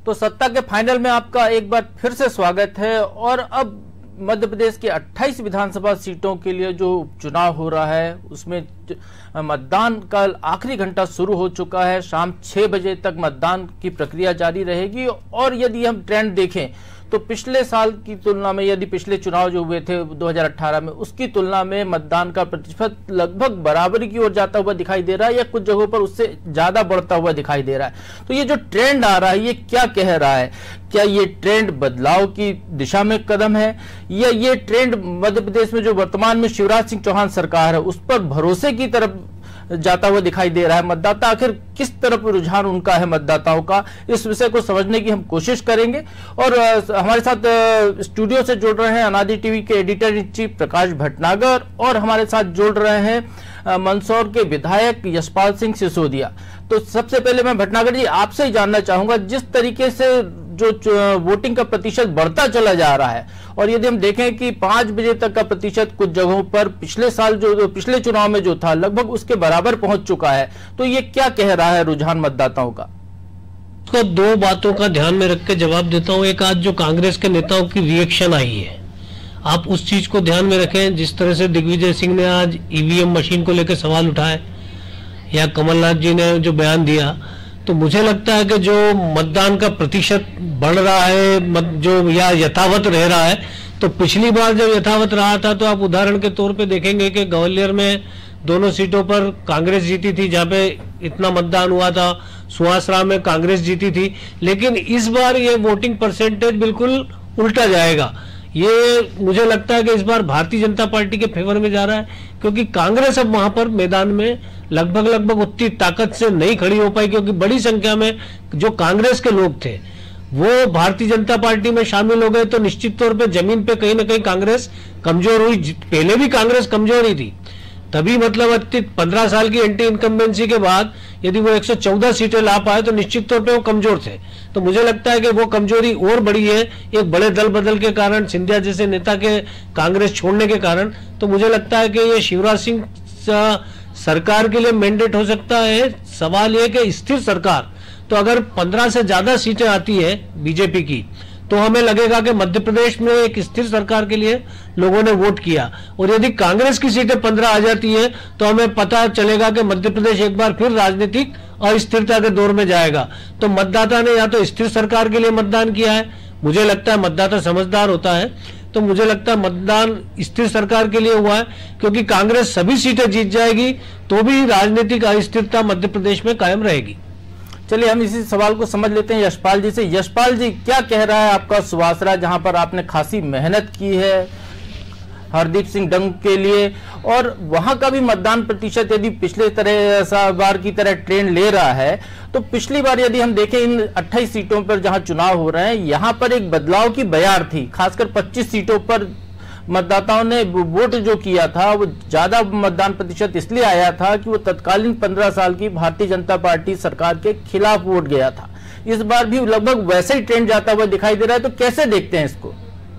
तो सत्ता के फाइनल में आपका एक बार फिर से स्वागत है। और अब मध्य प्रदेश की 28 विधानसभा सीटों के लिए जो चुनाव हो रहा है उसमें मतदान का आखिरी घंटा शुरू हो चुका है। शाम 6 बजे तक मतदान की प्रक्रिया जारी रहेगी। और यदि हम ट्रेंड देखें तो पिछले साल की तुलना में, यदि पिछले चुनाव जो हुए थे 2018 में, उसकी तुलना में मतदान का प्रतिशत लगभग बराबरी की ओर जाता हुआ दिखाई दे रहा है या कुछ जगहों पर उससे ज्यादा बढ़ता हुआ दिखाई दे रहा है। तो ये जो ट्रेंड आ रहा है ये क्या कह रहा है? क्या ये ट्रेंड बदलाव की दिशा में कदम है या ये ट्रेंड मध्य प्रदेश में जो वर्तमान में शिवराज सिंह चौहान सरकार है उस पर भरोसे की तरफ जाता हुआ दिखाई दे रहा है? मतदाता आखिर किस तरफ रुझान उनका है मतदाताओं का, इस विषय को समझने की हम कोशिश करेंगे। और हमारे साथ स्टूडियो से जुड़ रहे हैं अनादि टीवी के editor in chief Prakash Bhatnagar और हमारे साथ जुड़ रहे हैं मंदसौर के विधायक यशपाल सिंह सिसोदिया। तो सबसे पहले मैं भटनागर जी आपसे ही जानना चाहूंगा, जिस तरीके से जो वोटिंग का प्रतिशत बढ़ता चला जा रहा है और यदि हम देखें कि 5 बजे तक का प्रतिशत कुछ जगहों पर पिछले साल जो पिछले चुनाव में जो था लगभग उसके बराबर पहुंच चुका है, तो ये क्या कह रहा है रुझान मतदाताओं का? तो दो बातों का ध्यान में रख के जवाब देता हूं। एक, आज जो कांग्रेस के नेताओं की रिएक्शन आई है, आप उस चीज को ध्यान में रखें। जिस तरह से दिग्विजय सिंह ने आज ईवीएम मशीन को लेकर सवाल उठाए या कमलनाथ जी ने जो बयान दिया, तो मुझे लगता है कि जो मतदान का प्रतिशत बढ़ रहा है जो या यथावत रह रहा है, तो पिछली बार जब यथावत रहा था तो आप उदाहरण के तौर पे देखेंगे कि ग्वालियर में दोनों सीटों पर कांग्रेस जीती थी, जहां पे इतना मतदान हुआ था। सुहासरा में कांग्रेस जीती थी। लेकिन इस बार ये वोटिंग परसेंटेज बिल्कुल उल्टा जाएगा। ये मुझे लगता है कि इस बार भारतीय जनता पार्टी के फेवर में जा रहा है, क्योंकि कांग्रेस अब वहां पर मैदान में लगभग उतनी ताकत से नहीं खड़ी हो पाई, क्योंकि बड़ी संख्या में जो कांग्रेस के लोग थे वो भारतीय जनता पार्टी में शामिल हो गए। तो निश्चित तौर पे जमीन पे कहीं ना कहीं कांग्रेस कमजोर हुई। पहले भी कांग्रेस कमजोर ही थी, तभी मतलब 15 साल की एंटी इनकम्बेंसी के बाद यदि वो 114 सीटें ला पाए तो निश्चित तौर पे वो कमजोर थे। तो मुझे लगता है कि वो कमजोरी और बड़ी है एक बड़े दल बदल के कारण, सिंधिया जैसे नेता के कांग्रेस छोड़ने के कारण। तो मुझे लगता है कि ये शिवराज सिंह सरकार के लिए मैंडेट हो सकता है। सवाल ये कि स्थिर सरकार, तो अगर 15 से ज्यादा सीटें आती है बीजेपी की, तो हमें लगेगा कि मध्य प्रदेश में एक स्थिर सरकार के लिए लोगों ने वोट किया। और यदि कांग्रेस की सीटें 15 आ जाती है तो हमें पता चलेगा कि मध्य प्रदेश एक बार फिर राजनीतिक अस्थिरता के दौर में जाएगा। तो मतदाता ने या तो स्थिर सरकार के लिए मतदान किया है, मुझे लगता है मतदाता समझदार होता है, तो मुझे लगता है मतदान स्थिर सरकार के लिए हुआ है, क्योंकि कांग्रेस सभी सीटें जीत जाएगी तो भी राजनीतिक अस्थिरता मध्य प्रदेश में कायम रहेगी। चलिए हम इसी सवाल को समझ लेते हैं यशपाल जी से। यशपाल जी, क्या कह रहा है आपका सुहासरा, जहां पर आपने खासी मेहनत की है हरदीप सिंह डंग के लिए, और वहां का भी मतदान प्रतिशत यदि पिछले बार की तरह ट्रेंड ले रहा है, तो पिछली बार यदि हम देखें इन 28 सीटों पर जहां चुनाव हो रहे हैं, यहां पर एक बदलाव की बयार थी। खासकर 25 सीटों पर मतदाताओं ने वोट जो किया था वो ज्यादा मतदान प्रतिशत इसलिए आया था कि वो तत्कालीन 15 साल की भारतीय जनता पार्टी सरकार के खिलाफ वोट गया था। इस बार भी लगभग वैसे ही ट्रेंड जाता हुआ दिखाई दे रहा है, तो कैसे देखते हैं इसको?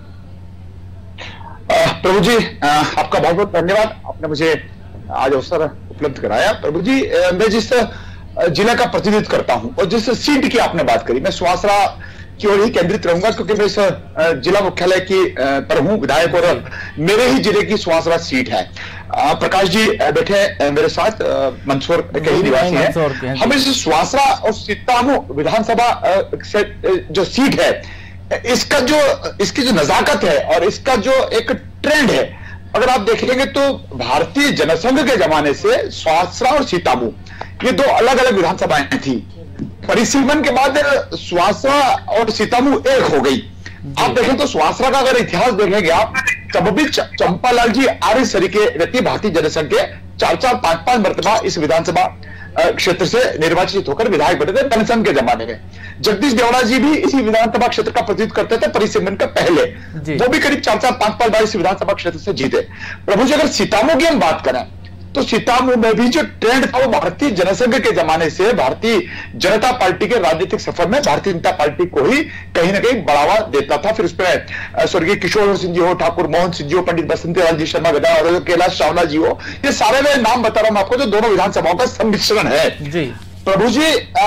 प्रभु जी, आपका बहुत बहुत धन्यवाद, आपने मुझे आज अवसर उपलब्ध कराया। प्रभु जी, मैं जिस जिला का प्रतिनिधित्व करता हूं और जिस सीट की आपने बात करी, मैं सुहासरा की ओर ही केंद्रित रहूंगा, क्योंकि मैं इस जिला मुख्यालय की पर हूं विधायक और मेरे ही जिले की सुहासरा सीट है। प्रकाश जी बैठे मेरे साथ, मंदसौर के ही निवासी हैं। हम इस सुहासरा और सीतामू विधानसभा जो सीट है, इसकी जो नजाकत है और इसका जो एक ट्रेंड है, अगर आप देखेंगे तो भारतीय जनसंघ के जमाने से सुहासरा और सीतामू ये दो अलग अलग विधानसभाएं थी। परिसीमन के बाद सुहासरा और सीतामू एक हो गई। आप देखें तो सुहासरा का अगर इतिहास देखेंगे आप, तब भी चंपालाल जी आर्य सरी के व्यक्ति भारतीय जनसंघ के 4-4, 5-5 मरतबा इस विधानसभा क्षेत्र से निर्वाचित होकर विधायक बने थे पेंशन के जमाने में। जगदीश देवड़ा जी भी इसी विधानसभा क्षेत्र का प्रतिनिधित्व करते थे परिसीमन का पहले, वो भी करीब 4-4, 5-5 बार इस विधानसभा क्षेत्र से जीते। प्रभु जी, अगर सीतामू की हम बात करें तो सीतामू में भी जो ट्रेंड था वो भारतीय जनसंघ के जमाने से भारतीय जनता पार्टी के राजनीतिक सफर में भारतीय जनता पार्टी को ही कहीं ना कहीं बढ़ावा देता था। फिर उसमें स्वर्गीय किशोर सिंह जी हो, ठाकुर मोहन सिंह जी हो, पंडित बसंती लाल जी शर्मा गदा और कैलाश चावला जी हो, ये सारे मैं नाम बता रहा हूं आपको, जो दोनों विधानसभाओं का सम्मिश्रण है। जी प्रभु जी,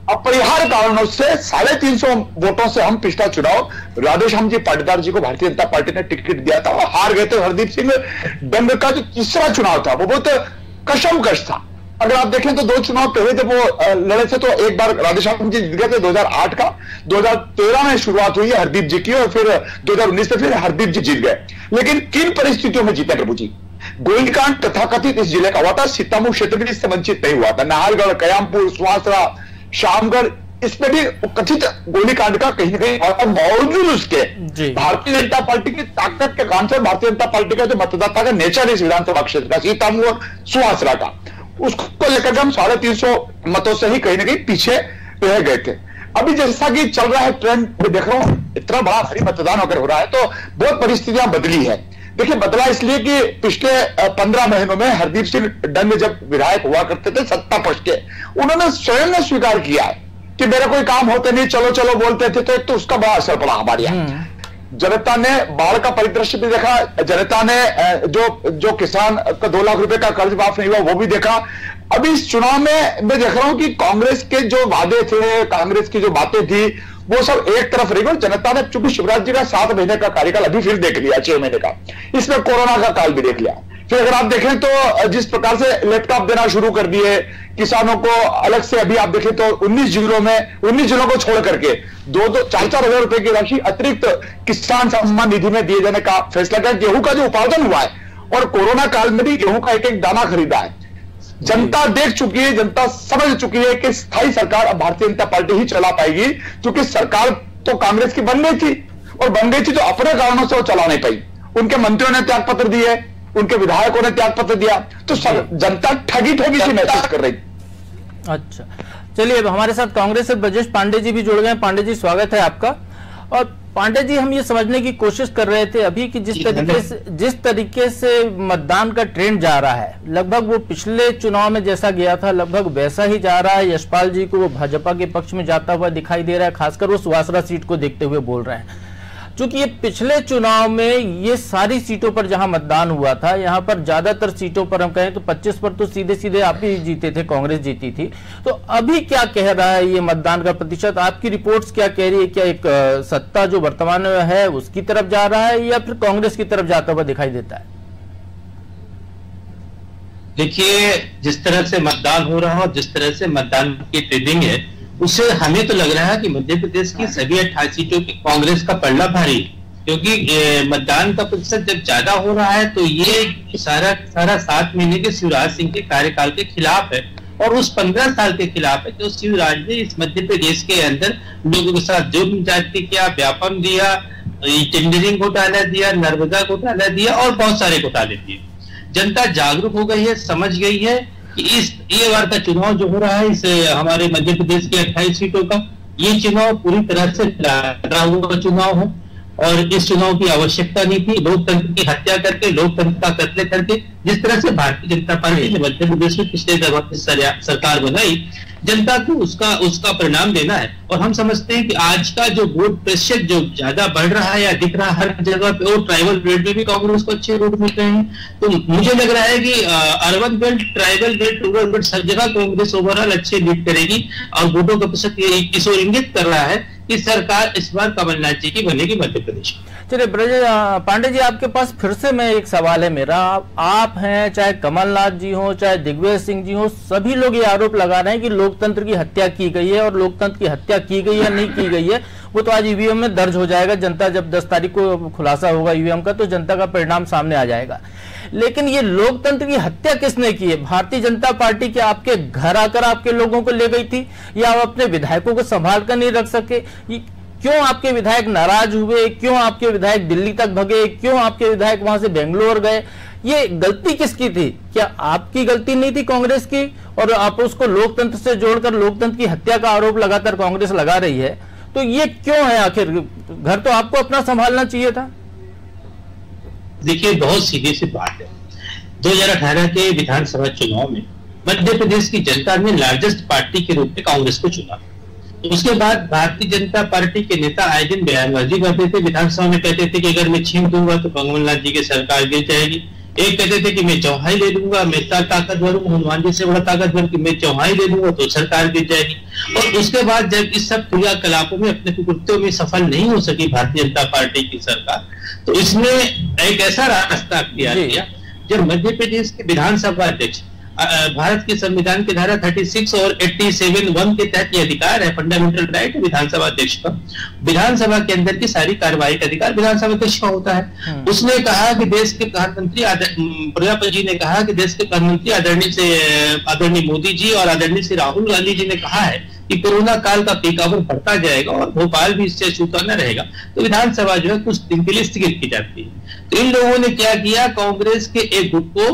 अपरिहार्य कारणों से 350 वोटों से हम पिछला चुनाव राधेश्याम जी पाटीदार जी को भारतीय जनता पार्टी ने टिकट दिया था और हार गए थे। हरदीप सिंह डंग का जो तीसरा चुनाव था वो बहुत कशमकश था। अगर आप देखें तो 2 चुनाव पहले जब वो लड़े थे तो एक बार राधेश्याम जी जीत गए थे 2008 का, 2013 में शुरुआत हुई है हरदीप जी की और फिर 2019 में फिर हरदीप जी जीत गए। लेकिन किन परिस्थितियों में जीते प्रभु जी? गोलीकांड तथाकथित इस जिले का हुआ था, सीतामऊ क्षेत्र भी इससे वंचित नहीं हुआ था। नाहरगढ़, कयामपुर, सुवासरा, शामगढ़, इसमें भी कथित गोलीकांड का कहीं ना कहीं बावजूद उसके भारतीय जनता पार्टी की ताकत के कारण से भारतीय जनता पार्टी का जो मतदाता का नेचर इस विधानसभा क्षेत्र का सीतामऊ और सुवासरा का, उसको लेकर हम 350 मतों से ही कहीं ना कहीं पीछे रह गए थे। अभी जैसा कि चल रहा है ट्रेंड, मैं देख रहा हूं इतना बड़ा भारी मतदान अगर हो रहा है तो बहुत परिस्थितियां बदली है। देखिए बदला इसलिए कि पिछले 15 महीनों में हरदीप सिंह डंग जब विधायक हुआ करते थे सत्ता पक्ष के, उन्होंने स्वयं ने स्वीकार किया है कि मेरा कोई काम होते नहीं, चलो चलो बोलते थे, तो उसका बड़ा असर पड़ा हमारे यहाँ। जनता ने बाढ़ का परिदृश्य भी देखा, जनता ने जो किसान का 2 लाख रुपए का कर्ज माफ नहीं हुआ वो भी देखा। अभी इस चुनाव में मैं देख रहा हूं कि कांग्रेस के जो वादे थे, कांग्रेस की जो बातें थी, वो सब एक तरफ रह गई। जनता ने चूंकि शिवराज जी का 7 महीने का कार्यकाल अभी फिर देख लिया, 6 महीने का, इसमें कोरोना का काल भी देख लिया। फिर अगर आप देखें तो जिस प्रकार से लैपटॉप देना शुरू कर दिए किसानों को अलग से, अभी आप देखें तो 19 जिलों को छोड़ करके 2-4 हजार रुपए की राशि अतिरिक्त किसान सम्मान निधि में दिए जाने का फैसला किया। गेहूं का जो उत्पादन हुआ है और कोरोना काल में भी गेहूं का एक दाना खरीदा है। जनता देख चुकी है, जनता समझ चुकी है कि स्थायी सरकार अब भारतीय जनता पार्टी ही चला पाएगी, क्योंकि सरकार तो कांग्रेस की बन गई थी और बन गई थी तो अपने कारणों से वो चला नहीं पाई। उनके मंत्रियों ने त्याग पत्र दिए, उनके विधायकों ने त्याग पत्र दिया, तो जनता ठगी सी महसूस कर रही। अच्छा, चलिए अब हमारे साथ कांग्रेस से ब्रजेश पांडे जी भी जुड़ गए हैं। पांडे जी स्वागत है आपका। और पांडे जी, हम ये समझने की कोशिश कर रहे थे अभी कि जिस तरीके से मतदान का ट्रेंड जा रहा है, लगभग वो पिछले चुनाव में जैसा गया था लगभग वैसा ही जा रहा है। यशपाल जी को वो भाजपा के पक्ष में जाता हुआ दिखाई दे रहा है, खासकर वो सुवासरा सीट को देखते हुए बोल रहे हैं। चूंकि ये पिछले चुनाव में ये सारी सीटों पर जहां मतदान हुआ था, यहाँ पर ज्यादातर सीटों पर हम कहें तो 25 पर तो सीधे सीधे आप ही जीते थे, कांग्रेस जीती थी। तो अभी क्या कह रहा है ये मतदान का प्रतिशत? आपकी रिपोर्ट्स क्या कह रही है? क्या एक सत्ता जो वर्तमान में है उसकी तरफ जा रहा है या फिर कांग्रेस की तरफ जाता हुआ दिखाई देता है? देखिए, जिस तरह से मतदान हो रहा है, जिस तरह से मतदान की ट्रेडिंग है, उससे हमें तो लग रहा है कि मध्य प्रदेश की सभी 28 सीटों की कांग्रेस का पलड़ा भारी, क्योंकि मतदान का प्रतिशत जब ज्यादा हो रहा है तो ये सारा 7 महीने के शिवराज सिंह के कार्यकाल के खिलाफ है और उस 15 साल के खिलाफ है जो शिवराज ने इस मध्य प्रदेश के अंदर लोगों के साथ जुर्म जाति किया, व्यापम दिया, टेंडरिंग घोटाला दिया, नर्मदा घोटाला दिया और बहुत सारे घोटाले दिए। जनता जागरूक हो गई है, समझ गई है कि ये बार का चुनाव जो हो रहा है इस हमारे मध्य प्रदेश की 28 सीटों का, ये चुनाव पूरी तरह से लड़ा हुआ चुनाव है और इस चुनाव की आवश्यकता नहीं थी। लोकतंत्र की हत्या करके, लोकतंत्र का कत्ल करके जिस तरह से भारतीय जनता पार्टी ने मध्य प्रदेश में पिछले सरकार बनाई, जनता को उसका परिणाम देना है। और हम समझते हैं कि आज का जो वोट प्रतिशत जो ज्यादा बढ़ रहा है या दिख रहा है हर जगह पे, और ट्राइबल बेल्ट में भी कांग्रेस को अच्छे वोट मिल रहे हैं, तो मुझे लग रहा है कि urban belt, tribal belt, rural belt सब जगह कांग्रेस ओवरऑल अच्छे लीड करेगी और वोटों का प्रतिशत इस ओर इंगित कर रहा है कि सरकार इस बार कमलनाथ जी की बनेगी मध्य प्रदेश। चलिए ब्रजेश पांडे जी, आपके पास फिर से मैं एक सवाल है मेरा। आप हैं, चाहे कमलनाथ जी हो, चाहे दिग्विजय सिंह जी हो, सभी लोग ये आरोप लगा रहे हैं कि लोकतंत्र की हत्या की गई है। और लोकतंत्र की हत्या की गई या नहीं की गई है वो तो आज ईवीएम में दर्ज हो जाएगा। जनता जब 10 तारीख को खुलासा होगा ईवीएम का तो जनता का परिणाम सामने आ जाएगा। लेकिन ये लोकतंत्र की हत्या किसने की है? भारतीय जनता पार्टी क्या आपके घर आकर आपके लोगों को ले गई थी, या आप अपने विधायकों को संभाल कर नहीं रख सके? क्यों आपके विधायक नाराज हुए? क्यों आपके विधायक दिल्ली तक भगे? क्यों आपके विधायक वहां से बेंगलोर गए? ये गलती किसकी थी? क्या आपकी गलती नहीं थी कांग्रेस की? और आप उसको लोकतंत्र से जोड़कर लोकतंत्र की हत्या का आरोप लगातार कांग्रेस लगा रही है, तो ये क्यों है? आखिर घर तो आपको अपना संभालना चाहिए था। देखिए, बहुत सीधी सी बात है। 2018 के विधानसभा चुनाव में मध्य प्रदेश की जनता ने लार्जेस्ट पार्टी के रूप में कांग्रेस को चुना। उसके बाद भारतीय जनता पार्टी के नेता आए दिन बयानबाजी करते थे, विधानसभा में कहते थे कि अगर मैं छीन दूंगा तो कमलनाथ जी की सरकार गिर जाएगी। एक कहते थे कि मैं चौहाई ले लूंगा, मैं इतना ताकतवर हूं, हनुमान जी से बड़ा ताकतवर कि मैं चौहाई ले लूंगा तो सरकार गिर जाएगी। और उसके बाद जब इस सब क्रियाकलापों में अपने कुकृत्यों में सफल नहीं हो सकी भारतीय जनता पार्टी की सरकार, तो इसने एक ऐसा रास्ता अख्तियार किया जब मध्य प्रदेश के विधानसभा अध्यक्ष, भारत के संविधान की धारा 36 और 87(1) के तहत ये अधिकार है, फंडामेंटल राइट विधानसभा अध्यक्ष का, विधानसभा के अंदर की सारी कार्रवाई का अधिकार विधानसभा अध्यक्ष का होता है। उसने कहा कि देश के प्रधानमंत्री प्रजापति जी ने कहा कि देश के प्रधानमंत्री आदरणीय मोदी जी और आदरणीय श्री राहुल गांधी जी ने कहा है कि कोरोना काल का पीक आवर बढ़ता जाएगा और भोपाल भी इससे छूटा न रहेगा, तो विधानसभा जो है कुछ दिन के लिए स्थगित की जाती है। तो इन लोगों ने क्या किया, कांग्रेस के एक गुट को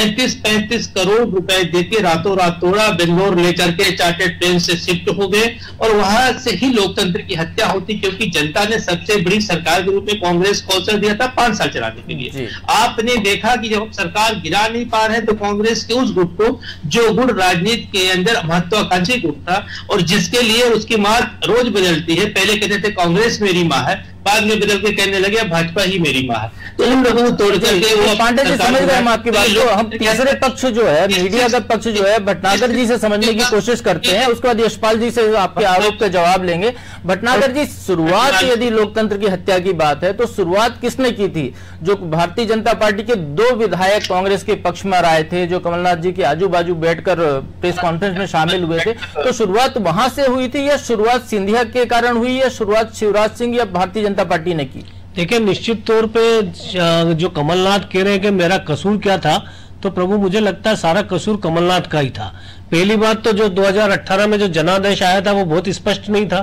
35 करोड़ रुपए देके रातों रात तोड़ा, बेंगलोर लेकर के चार्टर्ड प्लेन से शिफ्ट हो गए और वहां से ही लोकतंत्र की हत्या होती, क्योंकि जनता ने सबसे बड़ी सरकार के रूप में कांग्रेस को अवसर दिया था 5 साल चलाने के लिए। आपने देखा कि जब सरकार गिरा नहीं पा रहे तो कांग्रेस के उस गुट को, जो गुट राजनीति के अंदर महत्वाकांक्षी गुट था और जिसके लिए उसकी मां रोज बदलती है, पहले कहते थे कांग्रेस मेरी मां है, बाद में बदल के कहने लगे भाजपा ही मेरी मां है, तो उन लोगों को तोड़ करके वो पांडे जी समझ गए हम आपकी बात को। हम तीसरे पक्ष जो है, मीडिया का पक्ष जो है, भटनागर जी से समझने की कोशिश करते हैं, उसके बाद यशपाल जी से आपके आरोप का जवाब लेंगे। भटनागर जी, शुरुआत यदि लोकतंत्र की हत्या की बात है तो शुरुआत किसने की थी? जो भारतीय जनता पार्टी के 2 विधायक कांग्रेस के पक्ष में आए थे, जो कमलनाथ जी के आजू बाजू बैठकर प्रेस कॉन्फ्रेंस में शामिल हुए थे, तो शुरुआत वहां से हुई थी या शुरुआत सिंधिया के कारण हुई या शुरुआत शिवराज सिंह या भारतीय जनता पार्टी ने की? देखिए, निश्चित तौर पे जो कमलनाथ कह रहे हैं कि मेरा कसूर क्या था, तो प्रभु मुझे लगता है सारा कसूर कमलनाथ का ही था। पहली बात तो जो 2018 में जो जनादेश आया था वो बहुत स्पष्ट नहीं था,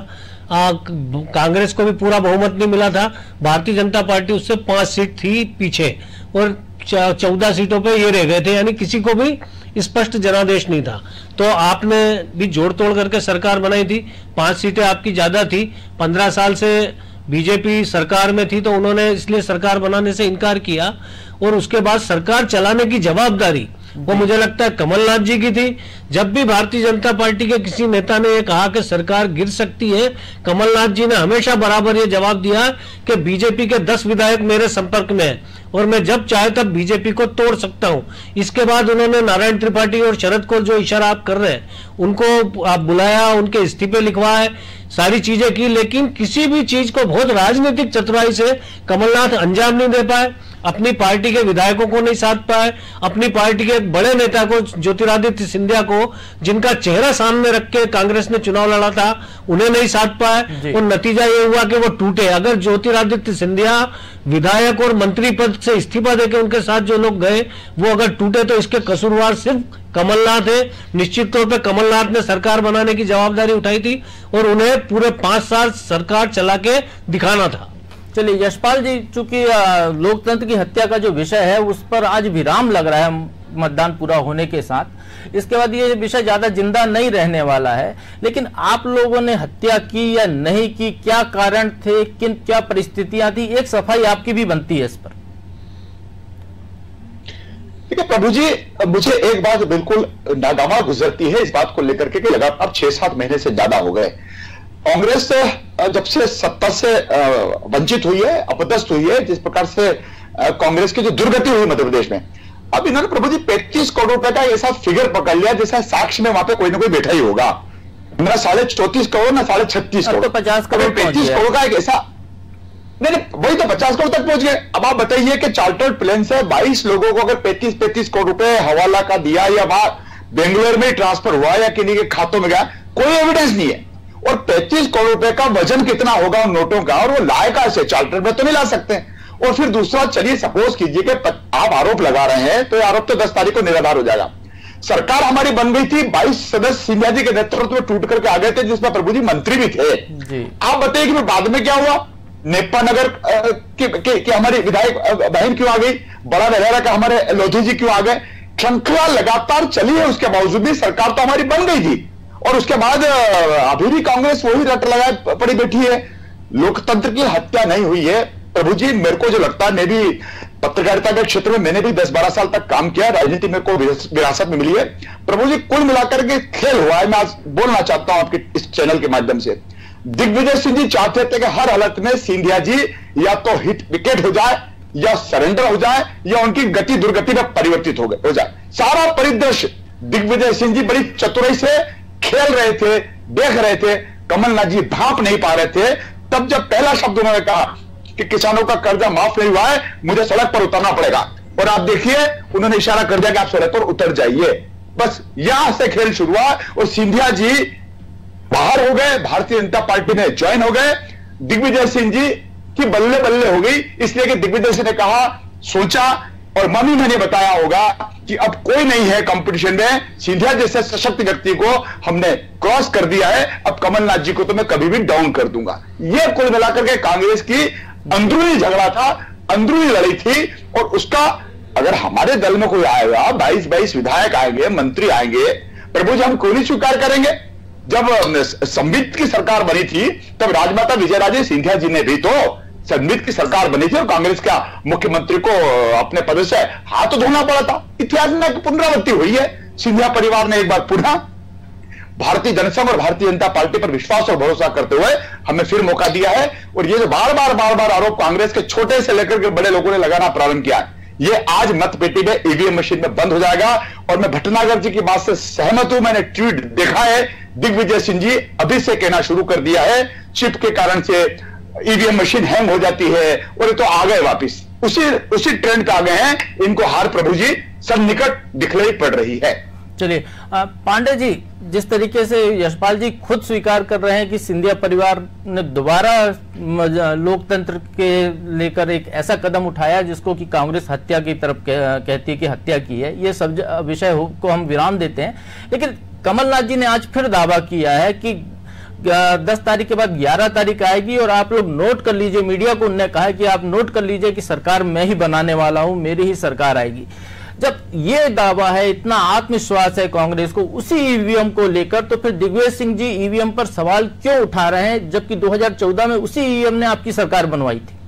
कांग्रेस को भी पूरा बहुमत नहीं मिला था, भारतीय जनता पार्टी उससे 5 सीट थी पीछे और 14 सीटों पे ये रह गए थे, यानी किसी को भी स्पष्ट जनादेश नहीं था। तो आपने भी जोड़ तोड़ करके सरकार बनाई थी, 5 सीटें आपकी ज्यादा थी, 15 साल से बीजेपी सरकार में थी तो उन्होंने इसलिए सरकार बनाने से इनकार किया और उसके बाद सरकार चलाने की जवाबदारी वो मुझे लगता है कमलनाथ जी की थी। जब भी भारतीय जनता पार्टी के किसी नेता ने ये कहा कि सरकार गिर सकती है, कमलनाथ जी ने हमेशा बराबर ये जवाब दिया कि बीजेपी के 10 विधायक मेरे संपर्क में हैं और मैं जब चाहे तब बीजेपी को तोड़ सकता हूं। इसके बाद उन्होंने नारायण त्रिपाठी और शरद को जो इशारा आप कर रहे हैं उनको आप बुलाया, उनके इस्तीफे लिखवाए, सारी चीजें की, लेकिन किसी भी चीज को बहुत राजनीतिक चतुराई से कमलनाथ अंजाम नहीं दे पाए, अपनी पार्टी के विधायकों को नहीं साध पाए, अपनी पार्टी के एक बड़े नेता को ज्योतिरादित्य सिंधिया को जिनका चेहरा सामने रख के कांग्रेस ने चुनाव लड़ा था उन्हें नहीं साध पाए और नतीजा ये हुआ कि वो टूटे। अगर ज्योतिरादित्य सिंधिया विधायक और मंत्री पद से इस्तीफा देकर उनके साथ जो लोग गए वो अगर टूटे तो इसके कसूरवार सिर्फ कमलनाथ है। निश्चित तौर पे कमलनाथ ने सरकार बनाने की जवाबदारी उठाई थी और उन्हें पूरे 5 साल सरकार चला के दिखाना था। चलिए यशपाल जी, चूंकि लोकतंत्र की हत्या का जो विषय है उस पर आज विराम लग रहा है मतदान पूरा होने के साथ, इसके बाद ये विषय ज्यादा जिंदा नहीं रहने वाला है, लेकिन आप लोगों ने हत्या की या नहीं की, क्या कारण थे, क्या परिस्थितियां थी, एक सफाई आपकी भी बनती है इस पर। ठीक है प्रभु जी, मुझे एक बात बिल्कुल नागवार गुजरती है इस बात को लेकर के कि लगातार 6-7 महीने से ज्यादा हो गए कांग्रेस जब से सत्ता से वंचित हुई है, अपदस्थ हुई है, जिस प्रकार से कांग्रेस की जो दुर्गति हुई मध्य प्रदेश में, अब इन्होंने प्रभु जी 35 करोड़ रुपए का ऐसा फिगर पकड़ लिया जैसा साक्ष्य में वहां पे कोई ना कोई बैठा ही होगा, ना 34.5 करोड़ ना 36.5 करोड़, 50 करोड़ 35 करोड़ का एक ऐसा, नहीं वही तो 50 करोड़ तक पहुंच गए। अब आप बताइए कि चार्टर्ड प्लेन से 22 लोगों को अगर 35 करोड़ रुपए हवाला का दिया या वहां बेंगलोर में ट्रांसफर हुआ या किन्हीं के खातों में गया, कोई एविडेंस नहीं है। और 35 करोड़ रुपए का वजन कितना होगा उन नोटों का, और वो लाए कहां से, चार्टर्ड में तो नहीं ला सकते। और फिर दूसरा, चलिए सपोज कीजिए कि आप आरोप लगा रहे हैं तो आरोप तो 10 तारीख को निराधार हो जाएगा। सरकार हमारी बन गई थी, 22 सदस्य सिंधिया जी के नेतृत्व में टूट करके आ गए थे, जिसमें प्रभु जी मंत्री भी थे। आप बताइए कि बाद में क्या हुआ, नेपा नगर की हमारी विधायक बहन क्यों आ गई, बड़ा लहरा का हमारे लोधी जी क्यों आ गए, श्रृंखला लगातार चली है। उसके बावजूद भी सरकार तो हमारी बन गई थी और उसके बाद अभी भी कांग्रेस वही रट लगाए पड़ी बैठी है। लोकतंत्र की हत्या नहीं हुई है प्रभु जी। मेरे को जो लगता है, मैं भी पत्रकारिता के क्षेत्र में मैंने भी 10-12 साल तक काम किया, राजनीति मेरे को विरासत में मिली है प्रभु जी। कुल मिलाकर के खेल हुआ है, मैं आज बोलना चाहता हूं आपके इस चैनल के माध्यम से। दिग्विजय सिंह जी चाहते थे कि हर हालत में सिंधिया जी या तो हिट विकेट हो जाए या सरेंडर हो जाए या उनकी गति दुर्गति में परिवर्तित हो जाए। सारा परिदृश्य दिग्विजय सिंह जी बड़ी चतुराई से खेल रहे थे, देख रहे थे, कमलनाथ जी भांप नहीं पा रहे थे, तब जब पहला शब्द उन्होंने कहा कि किसानों का कर्जा माफ नहीं हुआ है, मुझे सड़क पर उतरना पड़ेगा, और आप देखिए उन्होंने इशारा कर दिया कि आप सड़क पर उतर जाइए। बस यहां से खेल शुरू हुआ और सिंधिया जी बाहर हो गए, भारतीय जनता पार्टी में ज्वाइन हो गए। दिग्विजय सिंह जी की बल्ले बल्ले हो गई, इसलिए कि दिग्विजय सिंह ने कहा, सोचा और मम्मी मैंने बताया होगा कि अब कोई नहीं है कंपटीशन में, सिंधिया जैसे सशक्त व्यक्ति को हमने क्रॉस कर दिया है, अब कमलनाथ जी को तो मैं कभी भी डाउन कर दूंगा। यह कुल मिलाकर के कांग्रेस की अंदरूनी झगड़ा था, अंदरूनी लड़ाई थी। और उसका अगर हमारे दल में कोई आएगा, 22 विधायक आएंगे, मंत्री आएंगे, प्रभु जी हम क्यों नहीं स्वीकार करेंगे। जब संबित की सरकार बनी थी तब राजमाता विजयराजे सिंधिया जी ने भी तो संबित की सरकार बनी थी और कांग्रेस का मुख्यमंत्री को अपने पद से हाथ धोना पड़ा था। इतिहास में पुनरावृत्ति हुई है। सिंधिया परिवार ने एक बार पुनः भारतीय जनसंघ और भारतीय जनता पार्टी पर विश्वास और भरोसा करते हुए हमें फिर मौका दिया है। और ये जो बार बार आरोप कांग्रेस के छोटे से लेकर के बड़े लोगों ने लगाना प्रारंभ किया है, ये आज मतपेटी में ईवीएम मशीन में बंद हो जाएगा। और मैं भटनागर जी की बात से सहमत हूं। मैंने ट्वीट देखा है, दिग्विजय सिंह जी अभी से कहना शुरू कर दिया है, चिप के कारण से ईवीएम मशीन हैंग हो जाती है, और ये तो आ गए वापिस उसी ट्रेंड पे आ गए हैं। इनको हार प्रभु जी सन्निकट दिखलाई पड़ रही है। चलिए पांडे जी, जिस तरीके से यशपाल जी खुद स्वीकार कर रहे हैं कि सिंधिया परिवार ने दोबारा लोकतंत्र के लेकर एक ऐसा कदम उठाया जिसको कि कांग्रेस हत्या की तरफ कहती है कि हत्या की है, ये सब विषय को हम विराम देते हैं। लेकिन कमलनाथ जी ने आज फिर दावा किया है कि 10 तारीख के बाद 11 तारीख आएगी और आप लोग नोट कर लीजिए, मीडिया को उन्होंने कहा है कि आप नोट कर लीजिए कि सरकार मैं ही बनाने वाला हूं, मेरी ही सरकार आएगी। जब ये दावा है, इतना आत्मविश्वास है कांग्रेस को उसी ईवीएम को लेकर, तो फिर दिग्विजय सिंह जी ईवीएम पर सवाल क्यों उठा रहे हैं, जबकि 2014 में उसी ईवीएम ने आपकी सरकार बनवाई थी?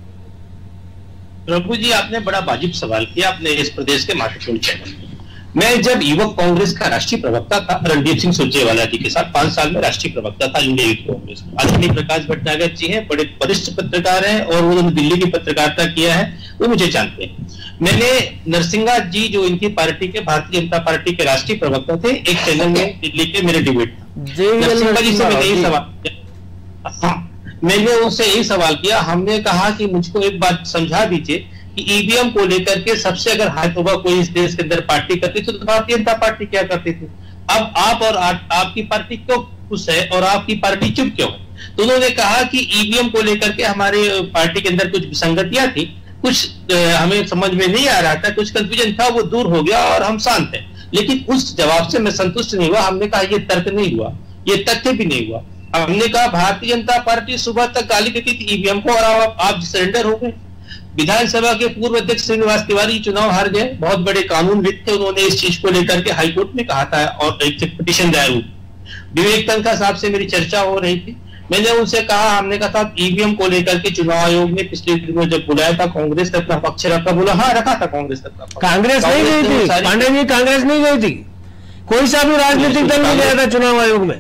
प्रभु जी, आपने बड़ा वाजिब सवाल किया अपने इस प्रदेश के महत्वपूर्ण चैनल में। मैं जब युवक कांग्रेस का राष्ट्रीय प्रवक्ता था रणदीप सिंह सुरजेवाला जी के साथ 5 साल में राष्ट्रीय प्रवक्ता था इंडिया यूथ कांग्रेस में। आदरणीय प्रकाश भटनागर जी हैं, बड़े वरिष्ठ पत्रकार हैं और उन्होंने दिल्ली की पत्रकारिता किया है, वो मुझे जानते हैं। मैंने नरसिंहा जी जो इनकी पार्टी के भारतीय जनता पार्टी के राष्ट्रीय प्रवक्ता थे, एक चैनल में दिल्ली के मेरे डिबेट नरसिंहा जी से मैंने यही सवाल किया। मैंने उनसे यही सवाल किया, हमने कहा कि मुझको एक बात समझा दीजिए कि ईवीएम को लेकर के सबसे अगर हाथ होगा कोई इस देश के अंदर पार्टी करती तो भारतीय जनता पार्टी क्या करती थी। अब आप और आपकी पार्टी क्यों खुश है और आपकी पार्टी चुप क्यों है? तो उन्होंने कहा कि ईवीएम को लेकर के हमारे पार्टी के अंदर कुछ विसंगतियां थी, कुछ हमें समझ में नहीं आ रहा था, कुछ कंफ्यूजन था, वो दूर हो गया और हम शांत हैं। लेकिन उस जवाब से मैं संतुष्ट नहीं हुआ। हमने कहा ये तर्क नहीं हुआ, ये तथ्य भी नहीं हुआ। हमने कहा भारतीय जनता पार्टी सुबह तक गाली देती थी ईवीएम को और आप सरेंडर हो गए। विधानसभा के पूर्व अध्यक्ष श्रीनिवास तिवारी चुनाव हार गए, बहुत बड़े कानूनविद थे, उन्होंने इस चीज को लेकर के हाईकोर्ट में कहा था और एक पिटीशन दायर हुई। विवेक तनखा साहब से मेरी चर्चा हो रही थी, मैंने उनसे कहा, हमने कहा था ईवीएम को लेकर के चुनाव आयोग ने पिछले दिनों जब बुलाया था कांग्रेस का अपना पक्ष रखा, बोला हाँ रखा था कांग्रेस का। कांग्रेस नहीं गई थी पांडे जी, कांग्रेस नहीं गई थी, कोई सा भी राजनीतिक दल नहीं गया था चुनाव आयोग में।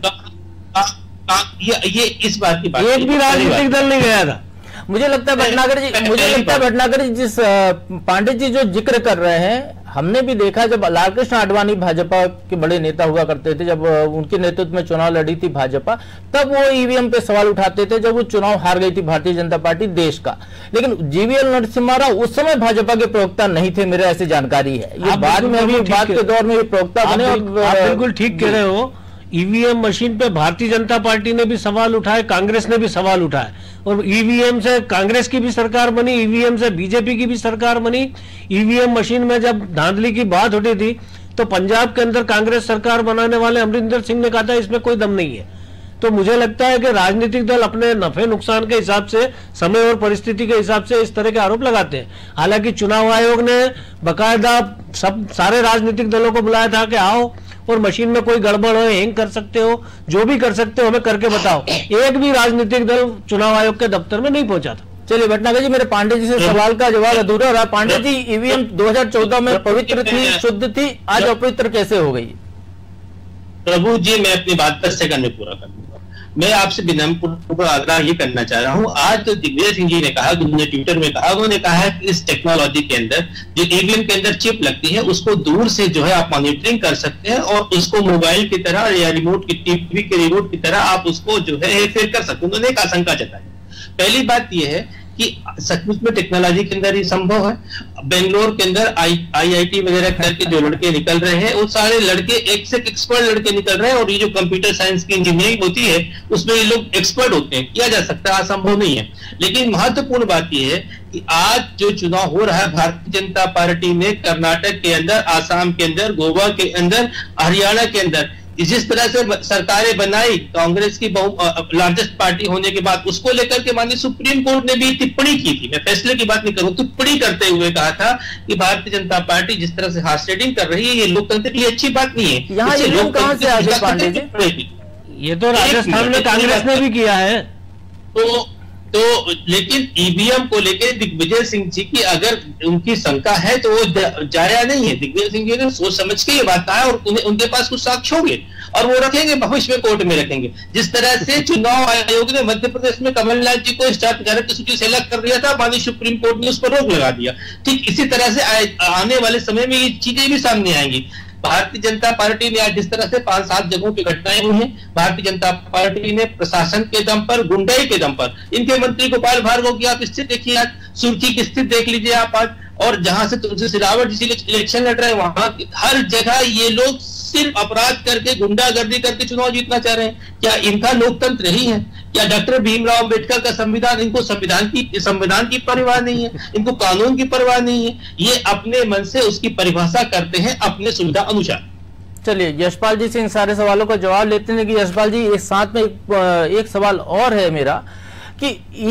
ये इस बात की बात, एक भी राजनीतिक दल नहीं गया था। मुझे लगता है भटनागर जी जिस पांडे जी जो जिक्र कर रहे हैं, हमने भी देखा जब लालकृष्ण आडवाणी भाजपा के बड़े नेता हुआ करते थे, जब उनके नेतृत्व में चुनाव लड़ी थी भाजपा, तब वो ईवीएम पे सवाल उठाते थे जब वो चुनाव हार गई थी भारतीय जनता पार्टी देश का। लेकिन जीवीएल नरसिम्हा राव उस समय भाजपा के प्रवक्ता नहीं थे, मेरे ऐसी जानकारी है। ये बाद में अभी बाद के दौर में ये प्रवक्ता बने। और बिल्कुल ठीक कह रहे हो, ईवीएम मशीन पे भारतीय जनता पार्टी ने भी सवाल उठाए, कांग्रेस ने भी सवाल उठाए, और ईवीएम से कांग्रेस की भी सरकार बनी, ईवीएम से बीजेपी की भी सरकार बनी। ईवीएम मशीन में जब धांधली की बात उठी थी तो पंजाब के अंदर कांग्रेस सरकार बनाने वाले अमरिंदर सिंह ने कहा था इसमें कोई दम नहीं है। तो मुझे लगता है कि राजनीतिक दल अपने नफे नुकसान के हिसाब से, समय और परिस्थिति के हिसाब से इस तरह के आरोप लगाते हैं। हालांकि चुनाव आयोग ने बकायदा सारे राजनीतिक दलों को बुलाया था कि आओ और मशीन में कोई गड़बड़ हो, हैंग कर सकते हो, जो भी कर सकते हो हमें करके बताओ। एक भी राजनीतिक दल चुनाव आयोग के दफ्तर में नहीं पहुंचा था। चलिए भटनागर जी, मेरे पांडे जी से सवाल का जवाब अधूरा रहा। पांडे जी, ईवीएम 2014 में पवित्र थी, शुद्ध थी, आज अपवित्र कैसे हो गई? प्रभु जी, मैं अपनी बात 10 सेकंड में पूरा कर दूंगा। मैं आपसे विनम्र आग्रह ये करना चाह रहा हूं, आज तो दिग्विजय सिंह जी ने कहा, उन्होंने ट्विटर में कहा, उन्होंने कहा है कि इस टेक्नोलॉजी के अंदर जो ईवीएम के अंदर चिप लगती है उसको दूर से जो है आप मॉनिटरिंग कर सकते हैं और उसको मोबाइल की तरह या रिमोट की टीवी के रिमोट की तरह आप उसको जो है हेरफेर कर सकते हैं। उन्होंने एक आशंका जताई। पहली बात यह है कि सचमुच में टेक्नोलॉजी के अंदर ये संभव है। बेंगलोर के अंदर आईआईटी वगैरह करके जो लड़के निकल रहे हैं वो सारे लड़के एक से एक्सपर्ट लड़के निकल रहे हैं, और ये जो कंप्यूटर साइंस की इंजीनियरिंग होती है उसमें ये लोग एक्सपर्ट होते हैं। किया जा सकता है, असंभव नहीं है। लेकिन महत्वपूर्ण बात यह है कि आज जो चुनाव हो रहा है, भारतीय जनता पार्टी ने कर्नाटक के अंदर, आसाम के अंदर, गोवा के अंदर, हरियाणा के अंदर जिस तरह से सरकारें बनाई कांग्रेस की लार्जेस्ट पार्टी होने के बाद, उसको लेकर के माननीय सुप्रीम कोर्ट ने भी टिप्पणी की थी। मैं फैसले की बात नहीं करूं, टिप्पणी करते हुए कहा था कि भारतीय जनता पार्टी जिस तरह से हार्स रेडिंग कर रही है ये लोकतंत्र के लिए अच्छी बात नहीं है। यहाँ लोग कहां से आगे पांडे जी? ये तो राजस्थान में कांग्रेस ने भी किया है। तो लेकिन ईवीएम को लेकर दिग्विजय सिंह जी की अगर उनकी शंका है तो वो जाया नहीं है। दिग्विजय सिंह जी ने सोच समझ के ये बात कहा है, और उनके पास कुछ साक्ष्य होंगे और वो रखेंगे, भविष्य में कोर्ट में रखेंगे। जिस तरह से चुनाव आयोग ने मध्य प्रदेश में कमलनाथ जी को स्टार प्रचारक की सूची से अलग कर दिया था, माननीय सुप्रीम कोर्ट ने उस पर रोक लगा दिया। ठीक इसी तरह से आने वाले समय में ये चीजें भी सामने आएंगी। भारतीय जनता पार्टी ने आज जिस तरह से 5-7 जगहों की घटनाएं हुई हैं, भारतीय जनता पार्टी ने प्रशासन के दम पर, गुंडाई के दम पर, इनके मंत्री गोपाल भार्गव की आप स्थिति देखिए, आज सुर्खी की स्थिति देख लीजिए आप आज, और जहां से तुलसी सिलावट जी इलेक्शन लड़ रहे हैं वहां हर जगह ये लोग सिर्फ अपराध करके, गुंडागर्दी करके चुनाव जीतना चाह रहे हैं। क्या इनका लोकतंत्र नहीं है? क्या डॉक्टर भीमराव अंबेडकर का संविधान, इनको संविधान की परवाह नहीं है, इनको कानून की परवाह नहीं है? ये अपने मन से उसकी परिभाषा करते हैं अपने सुविधा अनुसार। चलिए यशपाल जी से इन सारे सवालों का जवाब लेते हैं कि यशपाल जी एक साथ में एक सवाल और है मेरा कि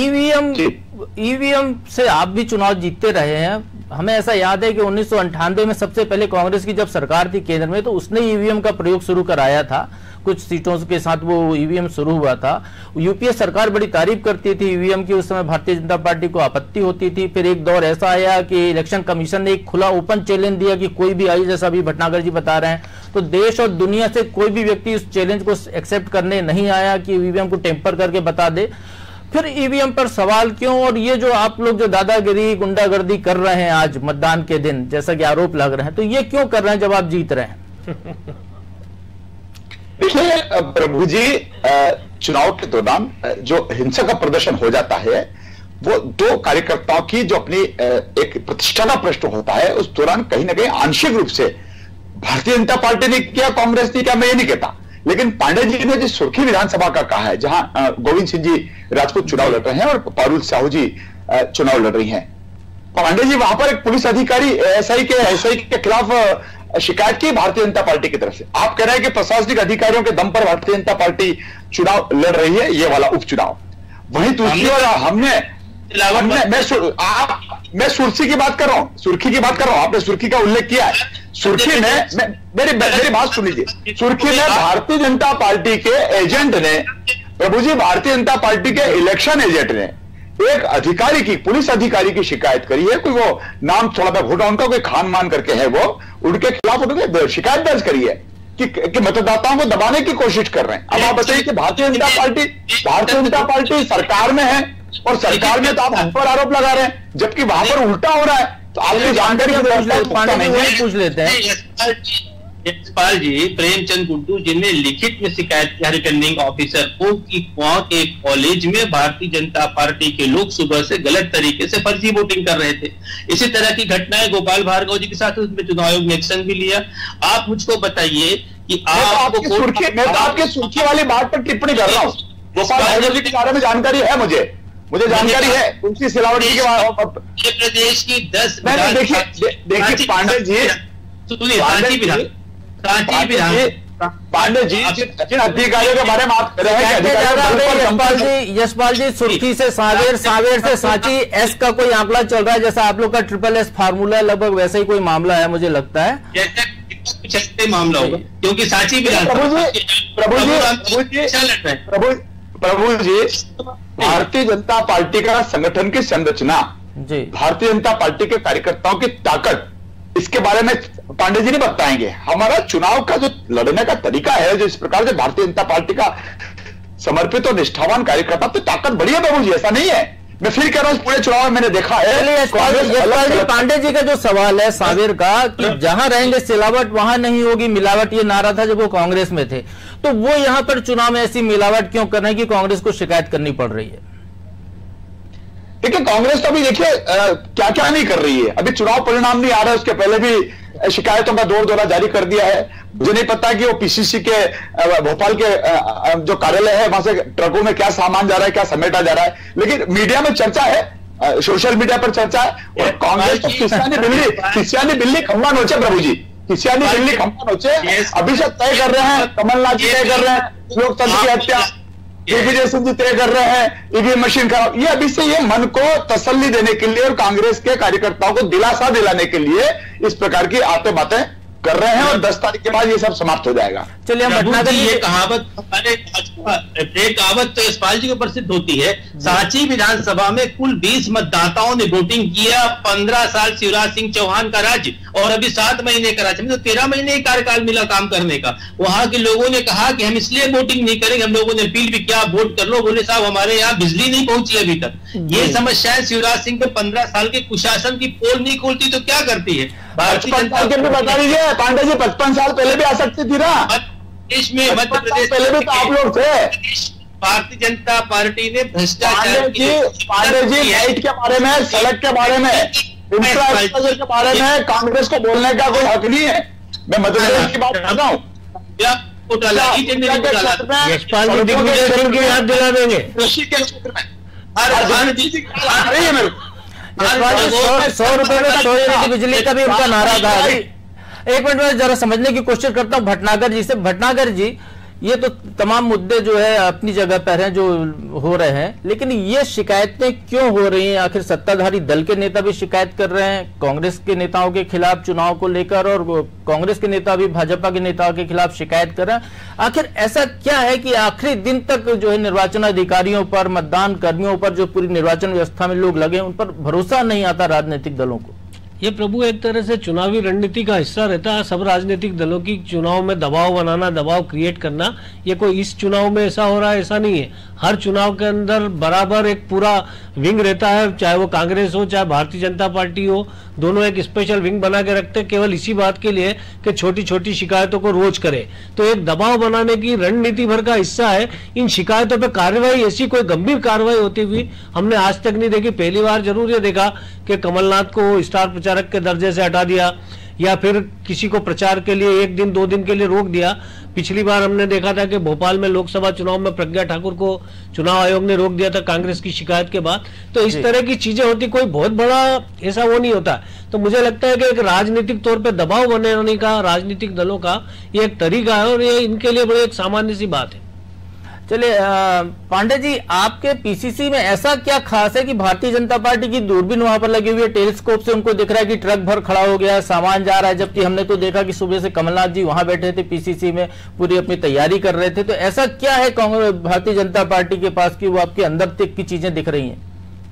ईवीएम से आप भी चुनाव जीतते रहे हैं। हमें ऐसा याद है कि 1998 में सबसे पहले कांग्रेस की जब सरकार थी केंद्र में, तो उसने ईवीएम का प्रयोग शुरू कराया था। कुछ सीटों के साथ वो ईवीएम शुरू हुआ था। यूपीए सरकार बड़ी तारीफ करती थी ईवीएम की, उस समय भारतीय जनता पार्टी को आपत्ति होती थी। फिर एक दौर ऐसा आया कि इलेक्शन कमीशन ने एक खुला ओपन चैलेंज दिया कि कोई भी आई, जैसा अभी भटनागर जी बता रहे हैं, तो देश और दुनिया से कोई भी व्यक्ति उस चैलेंज को एक्सेप्ट करने नहीं आया कि ईवीएम को टेम्पर करके बता दे। फिर ईवीएम पर सवाल क्यों? और ये जो आप लोग जो दादागिरी, गुंडागर्दी कर रहे हैं आज मतदान के दिन, जैसा कि आरोप लग रहे हैं, तो ये क्यों कर रहे हैं जब आप जीत रहे हैं? देखिए प्रभु जी, चुनाव के दौरान जो हिंसा का प्रदर्शन हो जाता है वो दो कार्यकर्ताओं की जो अपनी एक प्रतिष्ठा का प्रश्न होता है, उस दौरान कहीं ना कहीं आंशिक रूप से भारतीय जनता पार्टी ने किया, कांग्रेस ने किया, मैं ये नहीं कहता, लेकिन पांडे जी ने जिस सुर्खी विधानसभा का कहा है, जहां गोविंद सिंह जी राजपूत चुनाव लड़ रहे हैं और पारुल साहू जी चुनाव लड़ रही हैं, पांडे जी वहां पर एक पुलिस अधिकारी एसआई के खिलाफ शिकायत की भारतीय जनता पार्टी की तरफ से। आप कह रहे हैं कि प्रशासनिक अधिकारियों के दम पर भारतीय जनता पार्टी चुनाव लड़ रही है, ये वाला उपचुनाव। वहीं दूसरी ओर मैं सुर्खी की बात कर रहा हूं, आपने सुर्खी का उल्लेख किया है। सुर्खी में मेरी बात सुन लीजिए, सुर्खी में भारतीय जनता पार्टी के एजेंट ने, प्रभु जी, भारतीय जनता पार्टी के इलेक्शन एजेंट ने एक अधिकारी की, पुलिस अधिकारी की शिकायत करी है। कोई वो नाम थोड़ा मैं भूल रहा, उनका कोई खान मान करके है, वो उनके खिलाफ उन्होंने शिकायत दर्ज करी है कि मतदाताओं को दबाने की कोशिश कर रहे हैं। अब आप बताइए कि भारतीय जनता पार्टी सरकार में है और सरकार में तो आप हम पर आरोप लगा रहे हैं, जबकि वहां पर उल्टा हो रहा है। तो आपकी जानकारी पूछ लेते हैं। यशपाल जी, प्रेमचंद गुड्डू जी ने लिखित में शिकायत किया रिटर्निंग ऑफिसर को कि वहां के कॉलेज में भारतीय जनता पार्टी के लोग सुबह से गलत तरीके से फर्जी वोटिंग कर रहे थे। इसी तरह की घटनाएं गोपाल भार्गव जी के साथ, उसमें चुनाव आयोग ने एक्शन भी लिया। आप मुझको बताइए कि आपकी सुर्खी वाली बात पर टिप्पणी कर रहा हूँ। गोपाल भार्गव जी के बारे में जानकारी है, मुझे जानकारी है। तुलसी सिलावट जी के प्रदेश की 10 देखिए पांडे जी, पांडे जी जिन अधिकारियों के बारे में आप कह रहे हैं, यशपाल जी, सुर्खी से सावेर, सावेर से सांची, एस का कोई आंकड़ा चल रहा है, जैसा आप लोग का SSS फार्मूला, लगभग वैसा ही कोई मामला है, मुझे लगता है कुछ मामला होगा, क्योंकि सांची भी प्रभु जी, भारतीय जनता पार्टी का संगठन की संरचना, भारतीय जनता पार्टी के कार्यकर्ताओं की ताकत, इसके बारे में पांडे जी नहीं बताएंगे। हमारा चुनाव का जो लड़ने का तरीका है, जो इस प्रकार से भारतीय जनता पार्टी का समर्पित और निष्ठावान कार्यकर्ता, तो ताकत बड़ी है बाबू जी, ऐसा नहीं है। मैं फिर कह रहा हूं, पूरे चुनाव में मैंने देखा है। यशपाल जी, पांडे जी का जो सवाल है साबिर का कि जहां रहेंगे सिलावट वहां नहीं होगी मिलावट, ये नारा था जब वो कांग्रेस में थे, तो वो यहां पर चुनाव में ऐसी मिलावट क्यों कर रहे हैं कि कांग्रेस को शिकायत करनी पड़ रही है? देखिए, कांग्रेस तो अभी देखिए क्या क्या नहीं कर रही है। अभी चुनाव परिणाम नहीं आ रहा है, उसके पहले भी शिकायतों का दौरा जारी कर दिया है। मुझे नहीं पता कि वो पीसीसी के भोपाल के जो कार्यालय है वहां से ट्रकों में क्या सामान जा रहा है, क्या समेटा जा रहा है, लेकिन मीडिया में चर्चा है, सोशल मीडिया पर चर्चा है। और कांग्रेस तो किसियानी बिल्ली खंबा नोचे प्रभु जी, किसियानी बिल्ली खंबा नोचे। अभी से तय कर रहे हैं, कमलनाथ जी तय कर रहे हैं लोकतंत्र की हत्या, दिग्विजय सिंह जी तय कर रहे हैं ईवीएम मशीन का। ये अभी से ये मन को तसल्ली देने के लिए और कांग्रेस के कार्यकर्ताओं को दिलासा दिलाने के लिए इस प्रकार की आते बातें कर रहे हैं, और 10 तारीख के बाद ये सब समाप्त हो जाएगा। चलिए हम भटनागर ये कहावत हमारे एक कहावत तो यशपाल जी को प्रसिद्ध होती है। सांची विधानसभा में कुल 20 मतदाताओं ने वोटिंग किया। 15 साल शिवराज सिंह चौहान का राज्य और अभी 7 महीने का राज्य, तो 13 महीने ही कार्यकाल मिला काम करने का। वहां के लोगों ने कहा कि हम इसलिए वोटिंग नहीं करेंगे, हम लोगों ने अपील भी किया वोट कर लो, बोले साहब हमारे यहाँ बिजली नहीं पहुंची अभी तक। ये समस्याएं शिवराज सिंह के 15 साल के कुशासन की पोल नहीं खोलती तो क्या करती है? भारतीय जनता पार्टी बता दीजिए पांडे जी, 55 साल पहले भी आ सकती थी ना देश में, मध्य प्रदेश पहले भी तो आप लोग थे। भारतीय जनता पार्टी ने भ्रष्टाचार पांडे जी लाइट के बारे में, सड़क के बारे में, इंफ्रास्ट्रक्चर के बारे में कांग्रेस को बोलने का कोई हक नहीं है। मैं मध्य प्रदेश की बात कर रहा हूँ। यशपाल जी दिग्विजय सिंह की याद दिला देंगे। कृषि के क्षेत्र में 100 रुपए में 100 यूनिट की बिजली का भी उनका नारा था। एक मिनट में जरा समझने की कोशिश करता हूं भटनागर जी से। भटनागर जी, ये तो तमाम मुद्दे जो है अपनी जगह पर हैं जो हो रहे हैं, लेकिन ये शिकायतें क्यों हो रही हैं? आखिर सत्ताधारी दल के नेता भी शिकायत कर रहे हैं कांग्रेस के नेताओं के खिलाफ चुनाव को लेकर, और कांग्रेस के नेता भी भाजपा के नेताओं के खिलाफ शिकायत कर रहे हैं। आखिर ऐसा क्या है कि आखिरी दिन तक जो है निर्वाचन अधिकारियों पर, मतदान कर्मियों पर, जो पूरी निर्वाचन व्यवस्था में लोग लगे, उन पर भरोसा नहीं आता राजनीतिक दलों को? ये प्रभु एक तरह से चुनावी रणनीति का हिस्सा रहता है सब राजनीतिक दलों की। चुनाव में दबाव बनाना, दबाव क्रिएट करना, ये कोई इस चुनाव में ऐसा हो रहा है ऐसा नहीं है। हर चुनाव के अंदर बराबर एक पूरा विंग रहता है, चाहे वो कांग्रेस हो चाहे भारतीय जनता पार्टी हो, दोनों एक स्पेशल विंग बना के रखते हैं केवल इसी बात के लिए कि छोटी छोटी शिकायतों को रोज करे। तो एक दबाव बनाने की रणनीति भर का हिस्सा है। इन शिकायतों पर कार्रवाई, ऐसी कोई गंभीर कार्रवाई होती हुई हमने आज तक नहीं देखी। पहली बार जरूर ये देखा कि कमलनाथ को स्टार प्रचारक के दर्जे से हटा दिया या फिर किसी को प्रचार के लिए 1 दिन 2 दिन के लिए रोक दिया। पिछली बार हमने देखा था कि भोपाल में लोकसभा चुनाव में प्रज्ञा ठाकुर को चुनाव आयोग ने रोक दिया था कांग्रेस की शिकायत के बाद। तो इस तरह की चीजें होती, कोई बहुत बड़ा ऐसा वो नहीं होता। तो मुझे लगता है कि एक राजनीतिक तौर पे दबाव बनाने का राजनीतिक दलों का ये एक तरीका है और ये इनके लिए बड़ी एक सामान्य सी बात है। चलिए पांडे जी, आपके पीसीसी में ऐसा क्या खास है कि भारतीय जनता पार्टी की दूरबीन वहां पर लगी हुई है, टेलीस्कोप से उनको दिख रहा है कि ट्रक भर खड़ा हो गया, सामान जा रहा है, जबकि हमने तो देखा कि सुबह से कमलनाथ जी वहां बैठे थे पीसीसी में, पूरी अपनी तैयारी कर रहे थे। तो ऐसा क्या है कांग्रेस भारतीय जनता पार्टी के पास कि वो आपके अंदर तक की चीजें दिख रही हैं?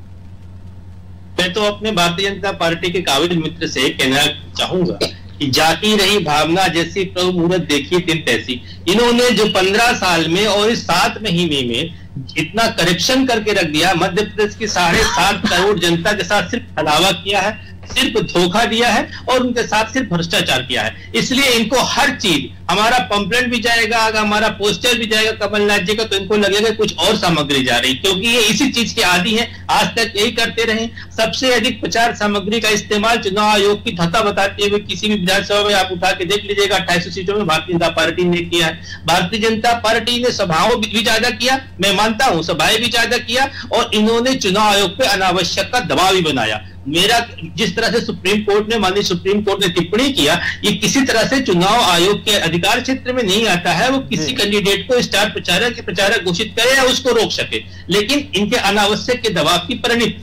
मैं तो अपने भारतीय जनता पार्टी के काबिल मित्र से कहना चाहूंगा कि जाती रही भावना जैसी प्रभु मुहूर्त देखी दिन तैसी। इन्होंने जो 15 साल में और इस 7 महीने में इतना करप्शन करके रख दिया, मध्य प्रदेश की 7.5 करोड़ जनता के साथ सिर्फ छलावा किया है, सिर्फ धोखा दिया है और उनके साथ सिर्फ भ्रष्टाचार किया है। इसलिए इनको हर चीज, हमारा पंपलेट भी जाएगा, अगर हमारा पोस्टर भी जाएगा कमलनाथ जी का, तो इनको लगेगा कुछ और सामग्री जा रही, क्योंकि ये इसी चीज के आदी हैं, आज तक यही करते रहे। सबसे अधिक प्रचार सामग्री का इस्तेमाल चुनाव आयोग की धता बताते हुए किसी भी विधानसभा में आप उठा के देख लीजिएगा, 28 सीटों में भारतीय जनता पार्टी ने किया है। भारतीय जनता पार्टी ने सभाओं भी ज्यादा किया, मैं मानता हूं सभाएं भी ज्यादा किया, और इन्होंने चुनाव आयोग पे अनावश्यक का दबाव भी बनाया। मेरा जिस तरह से सुप्रीम कोर्ट ने, माननीय सुप्रीम कोर्ट ने टिप्पणी किया, ये किसी तरह से चुनाव आयोग के अधिकार क्षेत्र में नहीं आता है। वो किसी कैंडिडेट को स्टार प्रचारक घोषित करे या उसको रोक सके, लेकिन इनके अनावश्यक के दबाव की परिणति थी।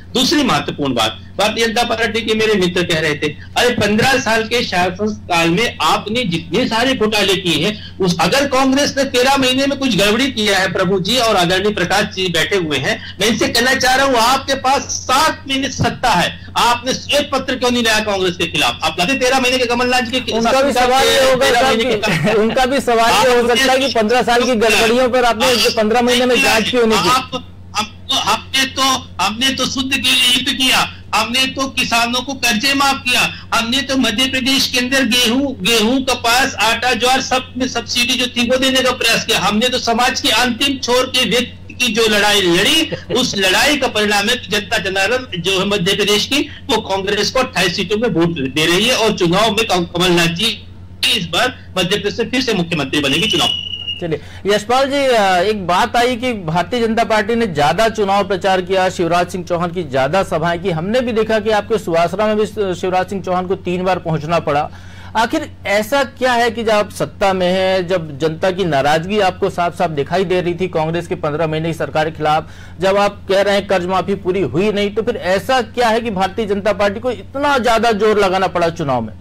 दूसरी महत्वपूर्ण बात, भारतीय जनता पार्टी के मेरे मित्र कह रहे थे, अरे 15 साल के शासनकाल में आपने जितने सारे घोटाले किए हैं, उस अगर कांग्रेस ने 13 महीने में कुछ गड़बड़ी किया है प्रभु जी, और आदरणीय प्रकाश जी बैठे हुए हैं, मैं इनसे कहना चाह रहा हूं, आपके पास 7 महीने सत्ता है, आपने श्वेत पत्र क्यों नहीं लाया कांग्रेस के खिलाफ? आप लाते 13 महीने के कमलनाथ जी के। उनका भी सवाल ये होगा, उनका भी सवाल ये हो सकता है कि 15 साल की गड़बड़ियों पर आपने 15 महीने में जांच क्यों नहीं की? हमने तो शुद्ध के लिए युद्ध किया, हमने तो किसानों को कर्जे माफ किया, हमने तो मध्य प्रदेश के अंदर गेहूं कपास आटा ज्वार सब में सब्सिडी जो थी वो देने का प्रयास किया, हमने तो समाज के अंतिम छोर के व्यक्ति की जो लड़ाई लड़ी, उस लड़ाई का परिणाम है कि जनता जनार्दन जो है मध्य प्रदेश की, वो कांग्रेस को 28 सीटों में वोट दे रही है, और चुनाव में कमलनाथ जी इस बार मध्य प्रदेश से फिर से मुख्यमंत्री बनेगी चुनाव। चलिए यशपाल जी, एक बात आई कि भारतीय जनता पार्टी ने ज्यादा चुनाव प्रचार किया, शिवराज सिंह चौहान की ज्यादा सभाएं की। हमने भी देखा कि आपके सुवासरा में भी शिवराज सिंह चौहान को 3 बार पहुंचना पड़ा। आखिर ऐसा क्या है कि जब आप सत्ता में हैं, जब जनता की नाराजगी आपको साफ साफ दिखाई दे रही थी कांग्रेस के 15 महीने की सरकार के खिलाफ, जब आप कह रहे हैं कर्ज माफी पूरी हुई नहीं, तो फिर ऐसा क्या है कि भारतीय जनता पार्टी को इतना ज्यादा जोर लगाना पड़ा चुनाव में?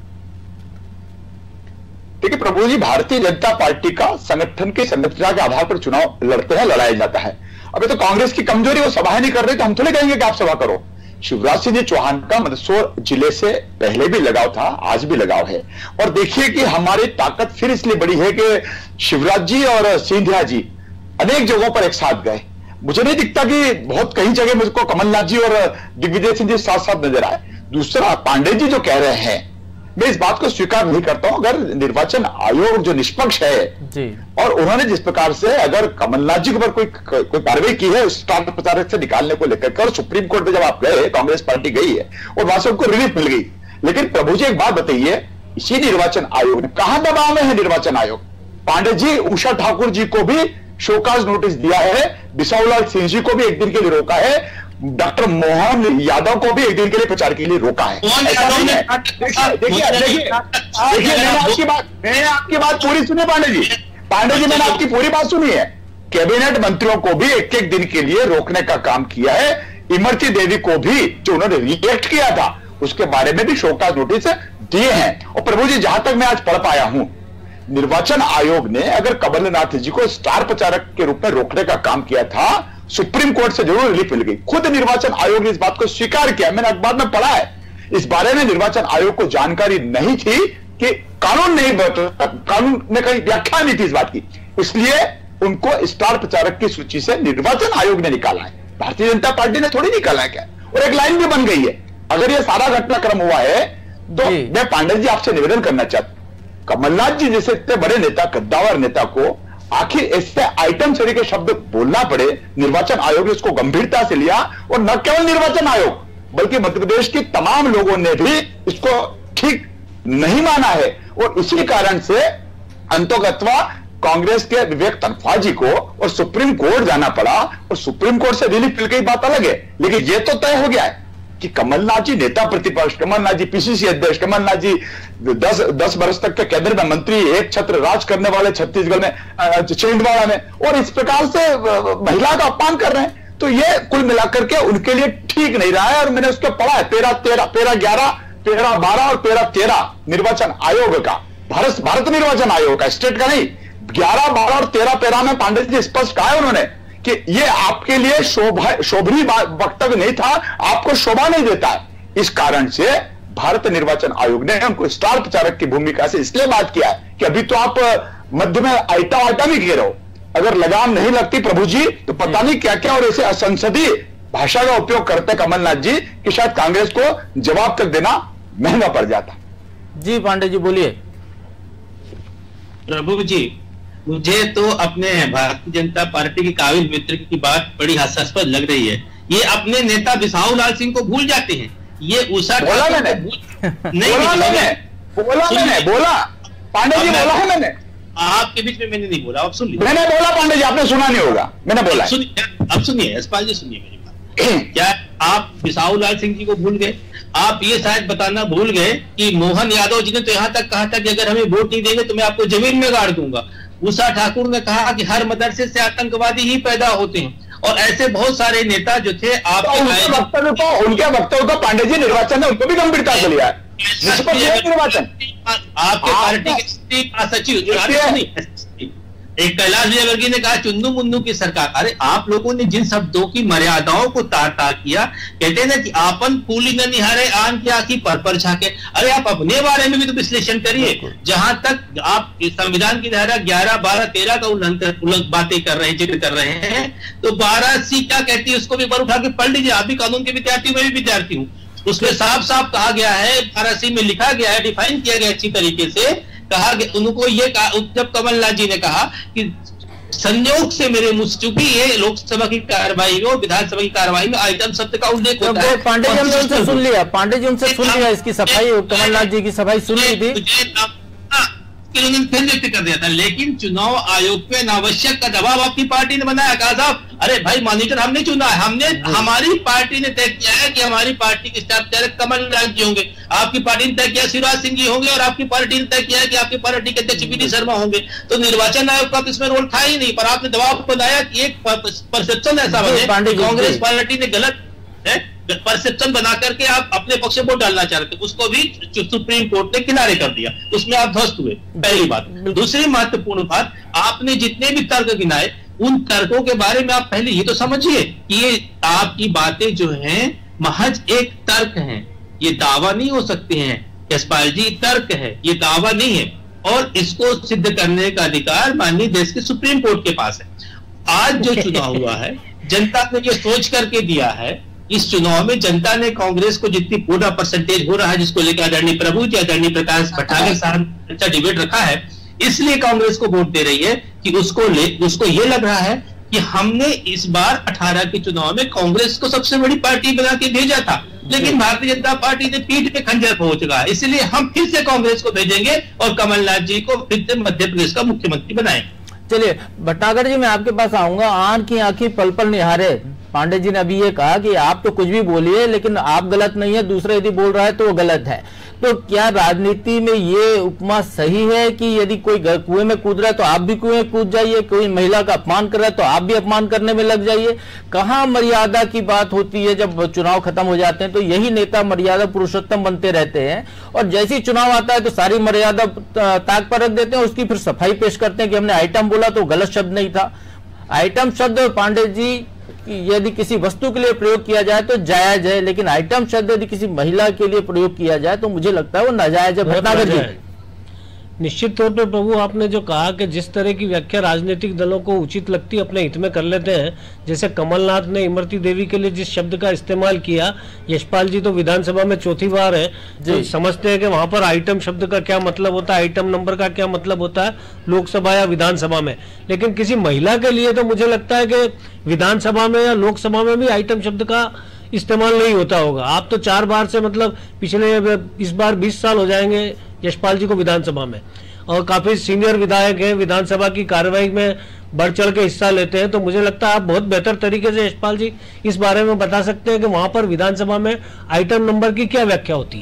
देखिए प्रभु जी, भारतीय जनता पार्टी का संगठन के संरचना के आधार पर चुनाव लड़ते हैं, लड़ाया जाता है। अभी तो कांग्रेस की कमजोरी, वो सभाएं नहीं कर रही, तो हम थोड़े कहेंगे कि आप सभा करो। शिवराज सिंह चौहान का मंदसौर जिले से पहले भी लगाव था, आज भी लगाव है। और देखिए कि हमारी ताकत फिर इसलिए बड़ी है कि शिवराज जी और सिंधिया जी अनेक जगहों पर एक साथ गए। मुझे नहीं दिखता कि बहुत कई जगह मुझको कमलनाथ जी और दिग्विजय सिंह जी साथ साथ नजर आए। दूसरा, पांडे जी जो कह रहे हैं, मैं इस बात को स्वीकार नहीं करता हूं। अगर निर्वाचन आयोग जो निष्पक्ष है जी, और उन्होंने जिस प्रकार से अगर कमलनाथ जी के ऊपर कोई कार्रवाई की है स्टार प्रचारक से निकालने को लेकर, और सुप्रीम कोर्ट में जब आप गए, कांग्रेस पार्टी गई है और वहां से उनको रिलीफ मिल गई। लेकिन प्रभु जी एक बात बताइए, इसी निर्वाचन आयोग ने कहां दबाव में है निर्वाचन आयोग? पांडे जी, उषा ठाकुर जी को भी शोकाज नोटिस दिया है, बिसाऊलाल सिंह जी को भी एक दिन के लिए रोका है, डॉक्टर मोहन यादव को भी एक दिन के लिए प्रचार के लिए रोका है। देखिए मैंने आपकी बात पूरी सुनी पांडे जी, मैंने आपकी पूरी बात सुनी है। कैबिनेट मंत्रियों को भी एक एक दिन के लिए रोकने का काम किया है। इमरती देवी को भी जो उन्होंने रिएक्ट किया था उसके बारे में भी शोकाज नोटिस दिए हैं। और प्रभु जी, जहां तक मैं आज पढ़ पाया हूं, निर्वाचन आयोग ने अगर कमलनाथ जी को स्टार प्रचारक के रूप में रोकने का काम किया था, सुप्रीम कोर्ट से जरूर रिलीफ मिल गई। खुद निर्वाचन आयोग ने इस बात को स्वीकार किया, मैंने अखबार में पढ़ा है। इस बारे में निर्वाचन आयोग को जानकारी नहीं थी कि कानून ने कहीं व्याख्या नहीं थी इस बात की, इसलिए उनको स्टार प्रचारक की सूची से निर्वाचन आयोग ने निकाला है। भारतीय जनता पार्टी ने थोड़ी निकाला है क्या? और एक लाइन भी बन गई है। अगर यह सारा घटनाक्रम हुआ है तो मैं पांडे जी आपसे निवेदन करना चाहता हूं, कमलनाथ जी जैसे इतने बड़े नेता, कद्दावर नेता को आखिर ऐसे आइटम सरी के शब्द बोलना पड़े। निर्वाचन आयोग ने इसको गंभीरता से लिया, और न केवल निर्वाचन आयोग बल्कि मध्य प्रदेश के तमाम लोगों ने भी इसको ठीक नहीं माना है। और इसी कारण से अंतोगत्वा कांग्रेस के विवेक तनखा जी को और सुप्रीम कोर्ट जाना पड़ा, और सुप्रीम कोर्ट से रिलीफ मिल गई, बात अलग है। लेकिन यह तो तय हो गया है कि कमलनाथ जी नेता प्रतिपक्ष, कमलनाथ जी पीसीसी अध्यक्ष, कमलनाथ जी 10 वर्ष तक के केंद्र में मंत्री, एक छत्र राज करने वाले छत्तीसगढ़ में, छिंदवाड़ा में, और इस प्रकार से महिला का अपमान कर रहे हैं। तो ये कुल मिलाकर के उनके लिए ठीक नहीं रहा है। और मैंने उसको पढ़ा है 13-11, 13-12 और 13-13 निर्वाचन आयोग का, भारत निर्वाचन आयोग का, स्टेट का नहीं। 11, 12 और 13-13 में पांडे जी स्पष्ट कहा है उन्होंने कि ये आपके लिए शोभनीय वक्तव्य नहीं था, आपको शोभा नहीं देता है। इस कारण से भारत निर्वाचन आयोग ने उनको स्टार प्रचारक की भूमिका से इसलिए बात किया है कि अभी तो आप मध्य में आइटा भी घेरो, अगर लगाम नहीं लगती प्रभु जी तो पता नहीं क्या क्या, और ऐसे असंसदीय भाषा का उपयोग करते कमलनाथ जी कि शायद कांग्रेस को जवाब तक देना महंगा पड़ जाता। जी पांडे जी बोलिए। प्रभु जी, मुझे तो अपने भारतीय जनता पार्टी के काबिल मित्र की बात बड़ी हास्यास्पद लग रही है। ये अपने नेता बिसाऊलाल सिंह को भूल जाते हैं। ये उषा बोला मैंने बोला पांडे जी, बोला है मैंने आपके बीच में, मैंने नहीं बोला, आप सुन लीजिए। मैंने बोला पांडे जी, आपने सुना नहीं होगा, मैंने बोला। अब सुनिए यशपाल जी, सुनिए मेरी बात। क्या आप बिसाऊलाल सिंह जी को भूल गए? आप ये शायद बताना भूल गए कि मोहन यादव जी ने तो यहां तक कहा था कि अगर हमें वोट नहीं देंगे तो मैं आपको जमीन में गाड़ दूंगा। उषा ठाकुर ने कहा कि हर मदरसे से आतंकवादी ही पैदा होते हैं। और ऐसे बहुत सारे नेता जो थे उनके वक्तव्य को पांडे जी निर्वाचन ने उनको भी गंभीरता से लिया है। निर्वाचन आपके पार्टी के महासचिव एक कैलाश विजयवर्गीय ने कहा चुन्नू मुन्नू की सरकार। अरे आप लोगों ने जिन शब्दों की मर्यादाओं को तार तार किया, कहते हैं ना कि आपन फूली न निहारे आन की आंखी पर झाके। अरे आप अपने बारे में भी तो विश्लेषण करिए। जहां तक आप संविधान की धारा 11, 12, 13 का उल्लंघन बातें कर रहे हैं, जिक्र कर रहे हैं, तो 12C क्या कहती है उसको भी बार उठा के पढ़ लीजिए। आप भी कानून के विद्यार्थी हूं, मैं भी विद्यार्थी हूं। उसमें साफ साफ कहा गया है, 12C में लिखा गया है, डिफाइन किया गया अच्छी तरीके से। कहा उनको ये कहा, जब कमलनाथ जी ने कहा कि संयोग से मेरे मुंह, चूंकि ये लोकसभा की कार्यवाही में और विधानसभा की कार्यवाही में आइटम शब्द का उल्लेख होता है। पांडे जी हमने उनसे सुन लिया, पांडे जी उनसे सुन लिया, इसकी सफाई कमलनाथ जी की सफाई सुन ली थी, उन्होंने फिर व्यक्त कर दिया था। लेकिन चुनाव आयोग पे अनावश्यक का दबाव आपकी पार्टी ने बनाया। कहा साहब अरे भाई मॉनिटर हमने चुना है, हमने हमारी पार्टी ने तय किया है कि हमारी पार्टी के स्टाफ चालक कमलनाथ जी होंगे, आपकी पार्टी ने तय किया शिवराज सिंह जी होंगे, और आपकी पार्टी ने तय किया है कि आपकी पार्टी के अध्यक्ष वी डी शर्मा होंगे। तो निर्वाचन आयोग का इसमें रोल था ही नहीं, पर आपने दबाव बनाया कि एक परसेप्शन ऐसा बने कांग्रेस पार्टी ने गलत परसेप्शन बना करके आप अपने पक्ष में वोट डालना चाह रहे थे, उसको भी सुप्रीम कोर्ट ने किनारे कर दिया, उसमें आप ध्वस्त हुए। पहली बात। दूसरी महत्वपूर्ण बात, आपने जितने भी तर्क गिनाए उन तर्कों के बारे में आप पहले ये तो समझिए कि ये आपकी बातें जो हैं महज एक तर्क हैं, ये दावा नहीं हो सकते हैं। यशपाल जी, तर्क है, ये दावा नहीं है, और इसको सिद्ध करने का अधिकार माननीय देश के सुप्रीम कोर्ट के पास है। आज जो चुनाव हुआ है, जनता ने ये सोच करके दिया है। इस चुनाव में जनता ने कांग्रेस को जितनी पूरा परसेंटेज हो रहा है, जिसको लेकर आदरणीय प्रभु जी, आदरणीय प्रकाश भट्टाचार्य साहब अच्छा डिबेट रखा है, इसलिए कांग्रेस को वोट दे रही है कि उसको ये लग रहा है कि हमने इस बार 18 के चुनाव में कांग्रेस को सबसे बड़ी पार्टी बना के भेजा था, लेकिन भारतीय जनता पार्टी ने पीठ पे खंजर पहुंच चुका है, इसलिए हम फिर से कांग्रेस को भेजेंगे और कमलनाथ जी को फिर से मध्य प्रदेश का मुख्यमंत्री बनाएंगे। चलिए भट्टागर जी, मैं आपके पास आऊंगा। आन की आंखी पल पल निहारे, पांडे जी ने अभी ये कहा कि आप तो कुछ भी बोलिए लेकिन आप गलत नहीं है, दूसरा यदि बोल रहा है तो वो गलत है। तो क्या राजनीति में ये उपमा सही है कि यदि कोई कुएं में कूद रहा है तो आप भी कुएं में कूद जाइए, कोई महिला का अपमान कर रहा है तो आप भी अपमान करने में लग जाइए? कहाँ मर्यादा की बात होती है? जब चुनाव खत्म हो जाते हैं तो यही नेता मर्यादा पुरुषोत्तम बनते रहते हैं, और जैसे ही चुनाव आता है तो सारी मर्यादा ताक पर रख देते हैं, उसकी फिर सफाई पेश करते हैं कि हमने आइटम बोला तो गलत शब्द नहीं था। आइटम शब्द पांडे जी यदि किसी वस्तु के लिए प्रयोग किया जाए तो जायज है, लेकिन आइटम शब्द यदि किसी महिला के लिए प्रयोग किया जाए तो मुझे लगता है वो नाजायज है। भट्टागर जी, निश्चित तौर पर प्रभु, आपने जो कहा कि जिस तरह की व्याख्या राजनीतिक दलों को उचित लगती अपने हित में कर लेते हैं, जैसे कमलनाथ ने इमरती देवी के लिए जिस शब्द का इस्तेमाल किया, यशपाल जी तो विधानसभा में चौथी बार है, जो समझते हैं कि वहां पर आइटम शब्द का क्या मतलब होता है, आइटम नंबर का क्या मतलब होता है लोकसभा या विधानसभा में। लेकिन किसी महिला के लिए तो मुझे लगता है कि विधानसभा में या लोकसभा में भी आइटम शब्द का इस्तेमाल नहीं होता होगा। आप तो 4 बार से, मतलब पिछले इस बार 20 साल हो जाएंगे यशपाल जी को विधानसभा में, और काफी सीनियर विधायक हैं, विधानसभा की कार्यवाही में बढ़ चढ़ के हिस्सा लेते हैं। तो मुझे लगता है आप बहुत बेहतर तरीके से यशपाल जी इस बारे में बता सकते हैं कि वहां पर विधानसभा में आइटम नंबर की क्या व्याख्या होती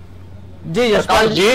है। जी यशपाल जी,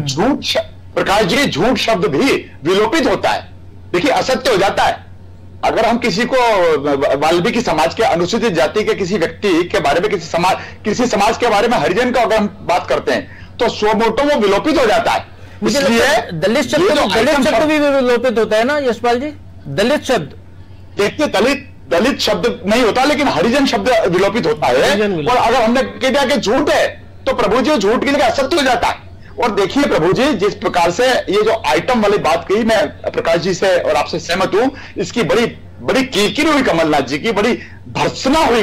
प्रकाश जी, झूठ शब्द भी विलोपित होता है। देखिए, असत्य हो जाता है। अगर हम किसी को वाल्मीकि समाज के अनुसूचित जाति के किसी व्यक्ति के बारे में, किसी समाज के बारे में हरिजन का अगर हम बात करते हैं तो स्वमोटो वो विलोपित हो जाता है। इसलिए दलित शब्द भी विलोपित होता है ना यशपाल जी? दलित शब्द, देखिए, दलित शब्द नहीं होता, लेकिन हरिजन शब्द विलोपित होता है। और अगर हमने कह दिया कि झूठ है तो प्रभु जी झूठ की जगह असत्य हो जाता है। और देखिए प्रभु जी, जिस प्रकार से ये जो आइटम वाली बात कही, मैं प्रकाश जी से और आपसे सहमत हूं। इसकी बड़ी बड़ी किरकिरी हुई कमलनाथ जी की, बड़ी भर्त्सना हुई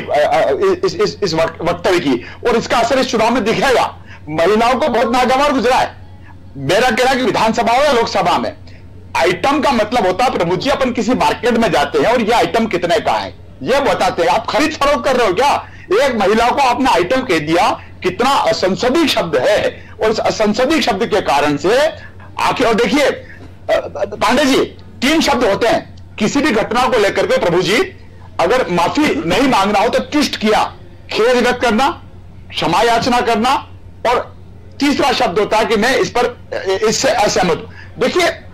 इस वक्तव्य की, और इसका असर इस चुनाव में दिखेगा। महिलाओं को बहुत नागवार गुजरा है। मेरा कहना कि विधानसभा हो या लोकसभा में आइटम का मतलब होता है, प्रभु जी, अपन किसी मार्केट में जाते हैं और ये आइटम कितने का है ये बताते हैं। आप खरीद फरोख्त कर रहे हो क्या? एक महिला को आपने आइटम कह दिया, कितना असंसदीय शब्द है, और इस असंसदीय शब्द के कारण से आखिर, और देखिए पांडे जी, 3 शब्द होते हैं किसी भी घटना को लेकर के प्रभु जी। अगर माफी नहीं मांगना हो तो तुष्ट किया, खेद व्यक्त करना, क्षमा याचना करना, और तीसरा शब्द होता है कि मैं इससे असहमत हूं। देखिए,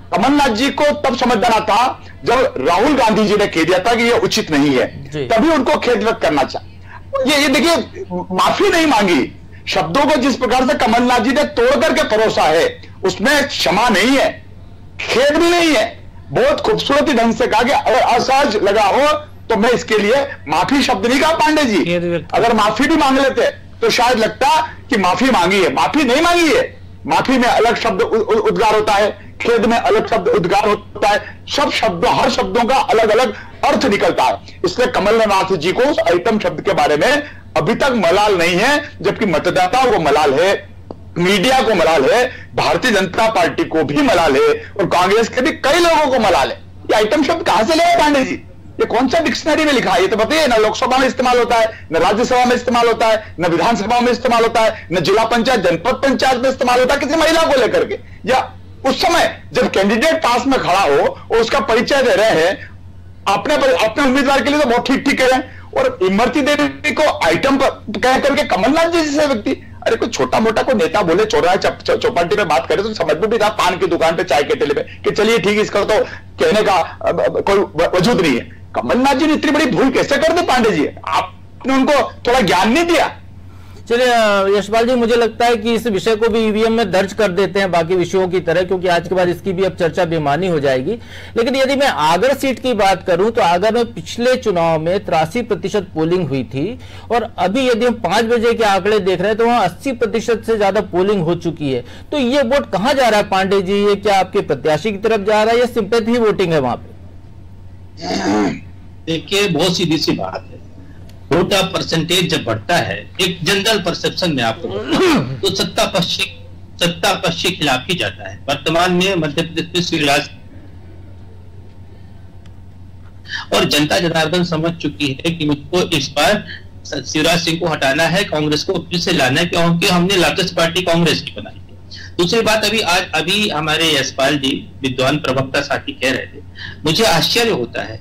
कमलनाथ जी को तब समझ में आना था जब राहुल गांधी जी ने कह दिया था कि यह उचित नहीं है, तभी उनको खेद व्यक्त करना चाहिए। ये देखिए, माफी नहीं मांगी, शब्दों को जिस प्रकार से कमलनाथ जी ने तोड़ करके परोसा है उसमें क्षमा नहीं है, खेद भी नहीं है। बहुत खूबसूरती ढंग से कहा कि अगर असहज लगा हो तो मैं इसके लिए माफी शब्द नहीं कहा पांडे जी, अगर माफी भी मांग लेते तो शायद लगता कि माफी मांगी है। माफी नहीं मांगी है, माफी में अलग शब्द उद्गार होता है, खेद में अलग शब्द उद्गार होता है, सब शब्दों, हर शब्दों का अलग अलग अर्थ निकलता है। इसलिए कमलनाथ जी को उस आइटम शब्द के बारे में अभी तक मलाल नहीं है, जबकि मतदाताओं को मलाल है, मीडिया को मलाल है, भारतीय जनता पार्टी को भी मलाल है और कांग्रेस के भी कई लोगों को मलाल है। ये आइटम शब्द कहां से ले पांडे जी? ये कौन सा डिक्शनरी में लिखा है? ये तो बताइए ना, लोकसभा में इस्तेमाल होता है, न राज्यसभा में इस्तेमाल होता है, न विधानसभा में इस्तेमाल होता है, न जिला पंचायत जनपद पंचायत में इस्तेमाल होता है किसी महिला को लेकर के, या उस समय जब कैंडिडेट पास में खड़ा हो और उसका परिचय दे रहे हैं अपने उम्मीदवार के लिए, तो बहुत ठीक ठीक कह रहे हैं। और इमरती देवी को आइटम पर कह करके कमलनाथ जी जैसे व्यक्ति, अरे कोई छोटा मोटा कोई नेता बोले चौराहे चौपाटी पे बात करे तो समझ में भी था, पान की दुकान पे, चाय के ठेले पे, कि चलिए ठीक है, इसका तो कहने का कोई वजूद नहीं है। कमलनाथ जी ने इतनी बड़ी भूल कैसे कर दी पांडे जी? आपने उनको थोड़ा ज्ञान नहीं दिया? चलिए यशपाल जी, मुझे लगता है कि इस विषय को भी ईवीएम में दर्ज कर देते हैं बाकी विषयों की तरह, क्योंकि आज के बाद इसकी भी अब चर्चा बेमानी हो जाएगी। लेकिन यदि मैं आगर सीट की बात करूं तो आगर में पिछले चुनाव में 83% पोलिंग हुई थी और अभी यदि हम 5 बजे के आंकड़े देख रहे हैं तो वहां 80% से ज्यादा पोलिंग हो चुकी है। तो ये वोट कहां जा रहा है पांडे जी? ये क्या आपके प्रत्याशी की तरफ जा रहा है या सिंपैथी वोटिंग है वहां पे? देखिए, बहुत सीधी सी बात है, वोट का परसेंटेज जब बढ़ता है, एक जनरल परसेप्शन में आपको तो सत्ता पक्ष के खिलाफ ही जाता है। वर्तमान में मध्य प्रदेश में शिवराज और जनता जनार्दन समझ चुकी है कि मुझको इस बार शिवराज सिंह को हटाना है, कांग्रेस को फिर से लाना है, क्योंकि हमने लार्जेस्ट पार्टी कांग्रेस की बनाई है। दूसरी बात, अभी हमारे यशपाल जी विद्वान प्रवक्ता साथी कह रहे थे, मुझे आश्चर्य होता है,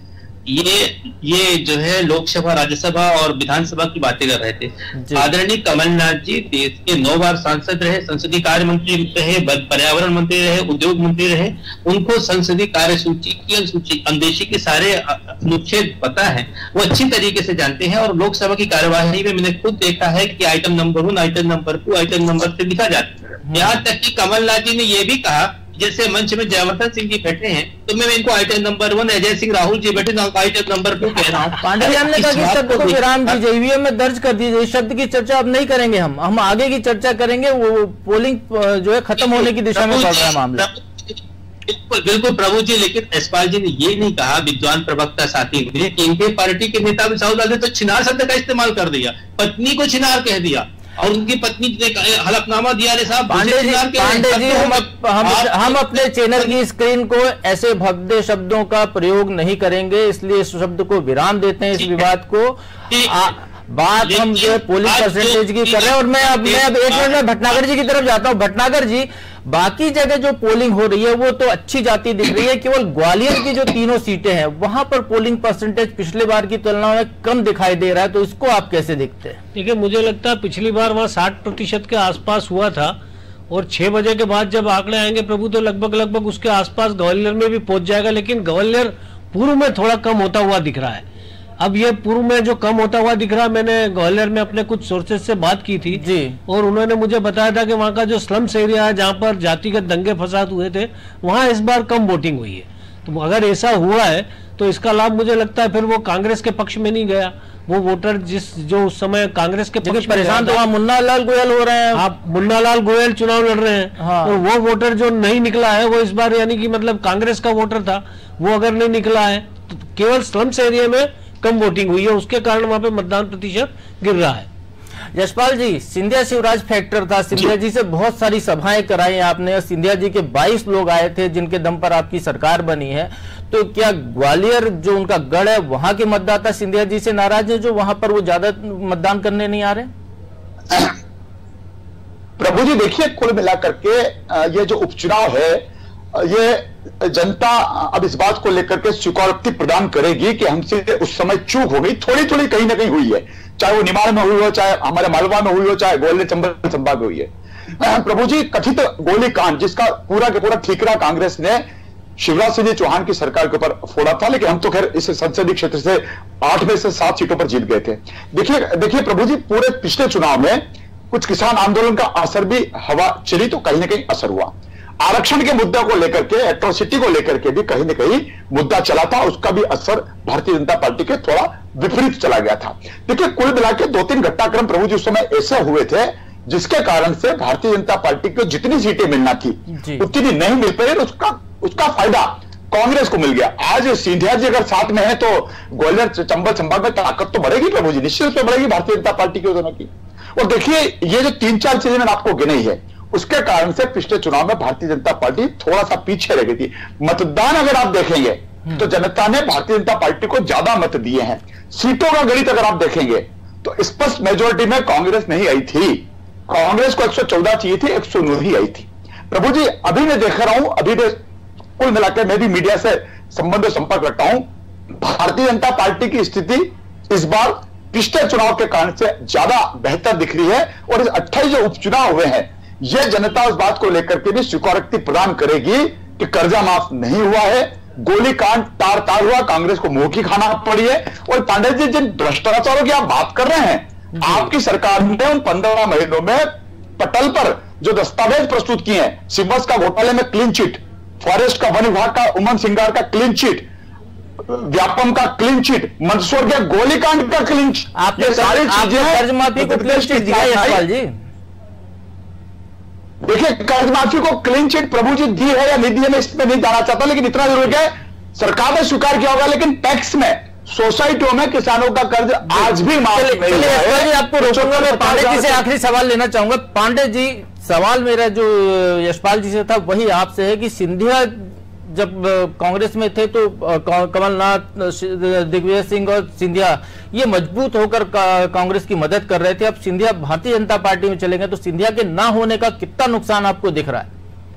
ये जो है लोकसभा, राज्यसभा और विधानसभा की बातें कर रहे थे। आदरणीय कमलनाथ जी देश के 9 बार सांसद रहे, संसदीय कार्य मंत्री रहे, पर्यावरण मंत्री रहे, उद्योग मंत्री रहे, उनको संसदीय कार्य सूची की अंदेशी के सारे अनुच्छेद पता है, वो अच्छी तरीके से जानते हैं। और लोकसभा की कार्यवाही में मैंने खुद देखा है कि item number 1, item number 2, item number 3 लिखा जाता है। यहाँ तक कि कमलनाथ जी ने यह भी कहा, जैसे मंच में जयवर्धन सिंह जी बैठे हैं तो मैं इनको आइटम नंबर 1, अजय सिंह राहुल जी बैठे तो आइटम नंबर 2 कह रहा हूं। पांडे जी ने कहा कि शब्द को विराम दीजिए, ईवीएम में दर्ज कर दीजिए, इस शब्द की चर्चा अब नहीं करेंगे, हम आगे की चर्चा करेंगे। वो पोलिंग जो है खत्म होने की दिशा में बढ़ रहा है मामला। बिल्कुल प्रभु जी, लेकिन यशपाल जी ने ये नहीं कहा, विद्वान प्रवक्ता साथी ने, कि इनके पार्टी के नेता साहब ने तो छिनार शब्द का इस्तेमाल कर दिया, पत्नी को छिनार कह दिया और उनकी पत्नी ने हलफनामा दिया। साहब पांडे जी हम अपने चैनल की स्क्रीन को ऐसे भद्दे शब्दों का प्रयोग नहीं करेंगे, इसलिए इस शब्द को विराम देते हैं। इस विवाद को बात हम जो है पोलिंग परसेंटेज की कर रहे हैं। और मैं अब 1 मिनट में भटनागर जी की तरफ जाता हूं। भटनागर जी, बाकी जगह जो पोलिंग हो रही है वो तो अच्छी जाती दिख रही है, केवल ग्वालियर की जो 3 सीटें हैं वहां पर पोलिंग परसेंटेज पिछले बार की तुलना में कम दिखाई दे रहा है, तो इसको आप कैसे देखते हैं? देखिए, मुझे लगता है पिछली बार वहां 60% के आसपास हुआ था और 6 बजे के बाद जब आंकड़े आएंगे प्रभु तो लगभग उसके आसपास ग्वालियर में भी पहुंच जाएगा। लेकिन ग्वालियर पूर्व में थोड़ा कम होता हुआ दिख रहा है। अब ये पूर्व में जो कम होता हुआ दिख रहा है, मैंने ग्वालियर में अपने कुछ सोर्सेज से बात की थी जी, और उन्होंने मुझे बताया था कि वहाँ का जो स्लम्स एरिया है जहाँ पर जातिगत दंगे फसाद हुए थे, वहाँ इस बार कम वोटिंग हुई है। तो अगर ऐसा हुआ है तो इसका लाभ मुझे लगता है फिर वो कांग्रेस के पक्ष में नहीं गया, वो वोटर जो उस समय कांग्रेस के पक्ष में परेशान तो वहाँ मुन्ना लाल गोयल हो रहे हैं। आप मुन्ना लाल गोयल चुनाव लड़ रहे हैं। हाँ। और वो वोटर जो नहीं निकला है वो इस बार यानी कि मतलब कांग्रेस का वोटर था, वो अगर नहीं निकला है तो केवल स्लम्स एरिया में कम वोटिंग हुई है, उसके कारण वहां पे मतदान प्रतिशत गिर रहा है। यशपाल जी, सिंधिया शिवराज फैक्टर था, सिंधिया जी से बहुत सारी सभाएं कराई आपने और सिंधिया जी के 22 लोग आए थे जिनके दम पर आपकी सरकार बनी है। तो क्या ग्वालियर जो उनका गढ़ है वहां के मतदाता सिंधिया जी से नाराज है, जो वहां पर वो ज्यादा मतदान करने नहीं आ रहे? प्रभु जी देखिए, कुल मिलाकर के ये जो उपचुनाव है, ये जनता अब इस बात को लेकर के स्वीकृति प्रदान करेगी कि हमसे उस समय चूक हो गई, थोड़ी थोड़ी कहीं ना कहीं हुई है, चाहे वो निमाड़ में हुई हो, चाहे हमारे मालवा में हुई हो, चाहे ग्वालियर चंबल संभाग में हुई है। प्रभु जी, कथित गोलीकांड जिसका पूरा के पूरा ठीकरा कांग्रेस ने शिवराज सिंह चौहान की सरकार के ऊपर फोड़ा था, लेकिन हम तो खैर इस संसदीय क्षेत्र से 8 में से 7 सीटों पर जीत गए थे। देखिए प्रभु जी, पूरे पिछले चुनाव में कुछ किसान आंदोलन का असर भी हवा चली तो कहीं ना कहीं असर हुआ। आरक्षण के मुद्दे को लेकर के, एट्रोसिटी को लेकर के भी कहीं ना कहीं मुद्दा चला था, उसका भी असर भारतीय जनता पार्टी के थोड़ा विपरीत चला गया था। देखिए कुल मिलाकर 2-3 घटनाक्रम प्रभु जी उस समय ऐसे हुए थे जिसके कारण से भारतीय जनता पार्टी को जितनी सीटें मिलना थी उतनी नहीं मिल पाई, उसका फायदा कांग्रेस को मिल गया। आज सिंधिया जी अगर साथ में है तो ग्वालियर चंबल संभाग में ताकत तो बढ़ेगी प्रभु जी, निश्चित रूप से बढ़ेगी भारतीय जनता पार्टी की दोनों की। और देखिए ये जो 3-4 चीजें मैंने आपको गिनाई है, उसके कारण से पिछले चुनाव में भारतीय जनता पार्टी थोड़ा सा पीछे रह गई थी। मतदान अगर आप देखेंगे तो जनता ने भारतीय जनता पार्टी को ज्यादा मत दिए हैं। सीटों का गणित अगर आप देखेंगे तो स्पष्ट मेजोरिटी में कांग्रेस नहीं आई थी। कांग्रेस को 114 चाहिए थी, 109 ही आई थी। प्रभु जी अभी मैं देख रहा हूं, अभी कुल मिलाकर मैं भी मीडिया से संबंध संपर्क रखता हूं, भारतीय जनता पार्टी की स्थिति इस बार पिछले चुनाव के कारण से ज्यादा बेहतर दिख रही है। और इस 28 जो उपचुनाव हुए हैं, यह जनता उस बात को लेकर के भी स्वीकारोक्ति प्रदान करेगी कि कर्जा माफ नहीं हुआ है, गोलीकांड तार तार हुआ, कांग्रेस को मुंह की खाना पड़ी है। और पांडे जी, जिन भ्रष्टाचारों की आप बात कर रहे हैं, आपकी सरकार ने उन 15 महीनों में पटल पर जो दस्तावेज प्रस्तुत किए हैं, सिम्बस का घोटाले में क्लीन चिट, फॉरेस्ट का, वन विभाग का, उमन सिंगार का क्लीन चिट, व्यापम का क्लीन चिट, मंदसौर के गोलीकांड का क्लीन चिट, आपने सारी चीजें कर्ज माफी को क्लीन चिट दिया यशपाल जी। देखिए कर्ज माफी को क्लीन चिट प्रभु जी दी है या नहीं दी है मैं इसमें नहीं जाना चाहता, लेकिन इतना जरूर है सरकार ने स्वीकार किया होगा, लेकिन टैक्स में सोसाइटियों में किसानों का कर्ज आज भी माफ नहीं हुआ है। आपको रोकूंगा, मैं पांडे जी से आखिरी सवाल लेना चाहूंगा। पांडे जी, सवाल मेरा जो यशपाल जी से था वही आपसे है कि सिंधिया जब कांग्रेस में थे तो कमलनाथ, दिग्विजय सिंह और सिंधिया ये मजबूत होकर कांग्रेस की मदद कर रहे थे। अब सिंधिया भारतीय जनता पार्टी में चले गए तो सिंधिया के ना होने का कितना नुकसान आपको दिख रहा है?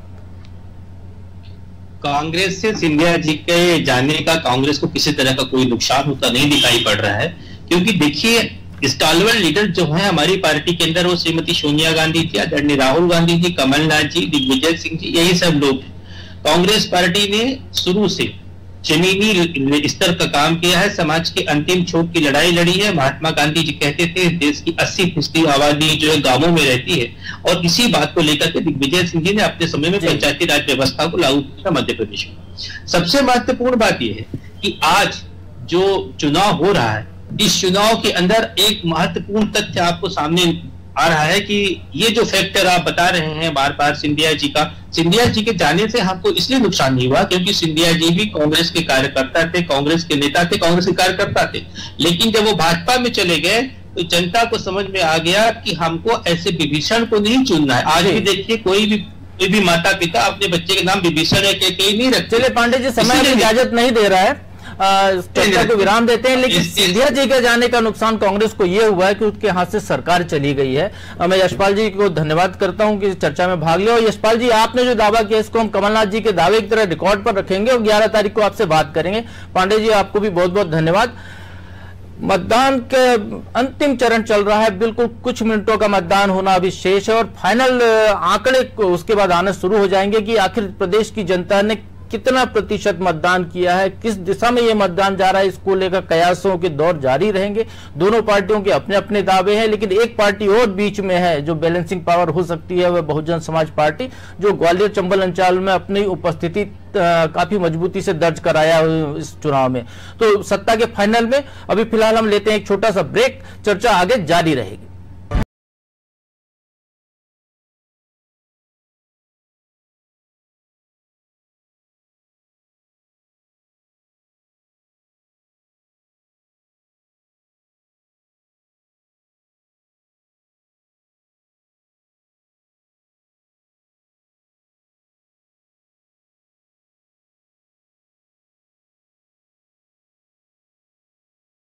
कांग्रेस से सिंधिया जी के जाने का कांग्रेस को किसी तरह का कोई नुकसान होता नहीं दिखाई पड़ रहा है, क्योंकि देखिए स्टालवर्ड लीडर जो है हमारी पार्टी के अंदर, वो श्रीमती सोनिया गांधी थी, आदरणीय राहुल गांधी जी, कमलनाथ जी, दिग्विजय सिंह जी, यही सब लोग। कांग्रेस पार्टी ने शुरू से जमीनी स्तर का काम किया है, समाज के अंतिम छोर की लड़ाई लड़ी है। महात्मा गांधी जी कहते थे देश की 80% आबादी जो है गांवों में रहती है, और इसी बात को लेकर के दिग्विजय सिंह जी ने अपने समय में पंचायती राज व्यवस्था को लागू किया मध्य प्रदेश में। सबसे महत्वपूर्ण बात यह है कि आज जो चुनाव हो रहा है, इस चुनाव के अंदर एक महत्वपूर्ण तथ्य आपको सामने आ रहा है कि ये जो फैक्टर आप बता रहे हैं बार बार सिंधिया जी का, सिंधिया जी के जाने से हमको इसलिए नुकसान नहीं हुआ क्योंकि सिंधिया जी भी कांग्रेस के कार्यकर्ता थे, कांग्रेस के नेता थे, कांग्रेस के कार्यकर्ता थे। लेकिन जब वो भाजपा में चले गए तो जनता को समझ में आ गया कि हमको ऐसे विभीषण को नहीं चुनना है। आज भी देखिए कोई भी माता पिता अपने बच्चे के नाम विभीषण है कहीं नहीं रखते। चलिए पांडे जी, समय इजाजत नहीं दे रहा है, चर्चा को विराम देते हैं। लेकिन सिंधिया जी के जाने का नुकसान कांग्रेस को यह हुआ है कि उसके हाथ से सरकार चली गई है। मैं यशपाल जी को धन्यवाद करता हूं कि चर्चा में भाग लिया। और यशपाल जी, आपने जो दावा किया इसको हम कमलनाथ जी के दावे की तरह रिकॉर्ड पर रखेंगे और 11 तारीख को आपसे बात करेंगे। पांडे जी, आपको भी बहुत बहुत धन्यवाद। मतदान के अंतिम चरण चल रहा है, बिल्कुल कुछ मिनटों का मतदान होना अभी शेष है और फाइनल आंकड़े उसके बाद आने शुरू हो जाएंगे कि आखिर प्रदेश की जनता ने कितना प्रतिशत मतदान किया है, किस दिशा में ये मतदान जा रहा है, इसको लेकर कयासों के दौर जारी रहेंगे। दोनों पार्टियों के अपने अपने दावे हैं, लेकिन एक पार्टी और बीच में है जो बैलेंसिंग पावर हो सकती है, वह बहुजन समाज पार्टी, जो ग्वालियर चंबल अंचल में अपनी उपस्थिति काफी मजबूती से दर्ज कराया इस चुनाव में। तो सत्ता के फाइनल में अभी फिलहाल हम लेते हैं एक छोटा सा ब्रेक, चर्चा आगे जारी रहेगी।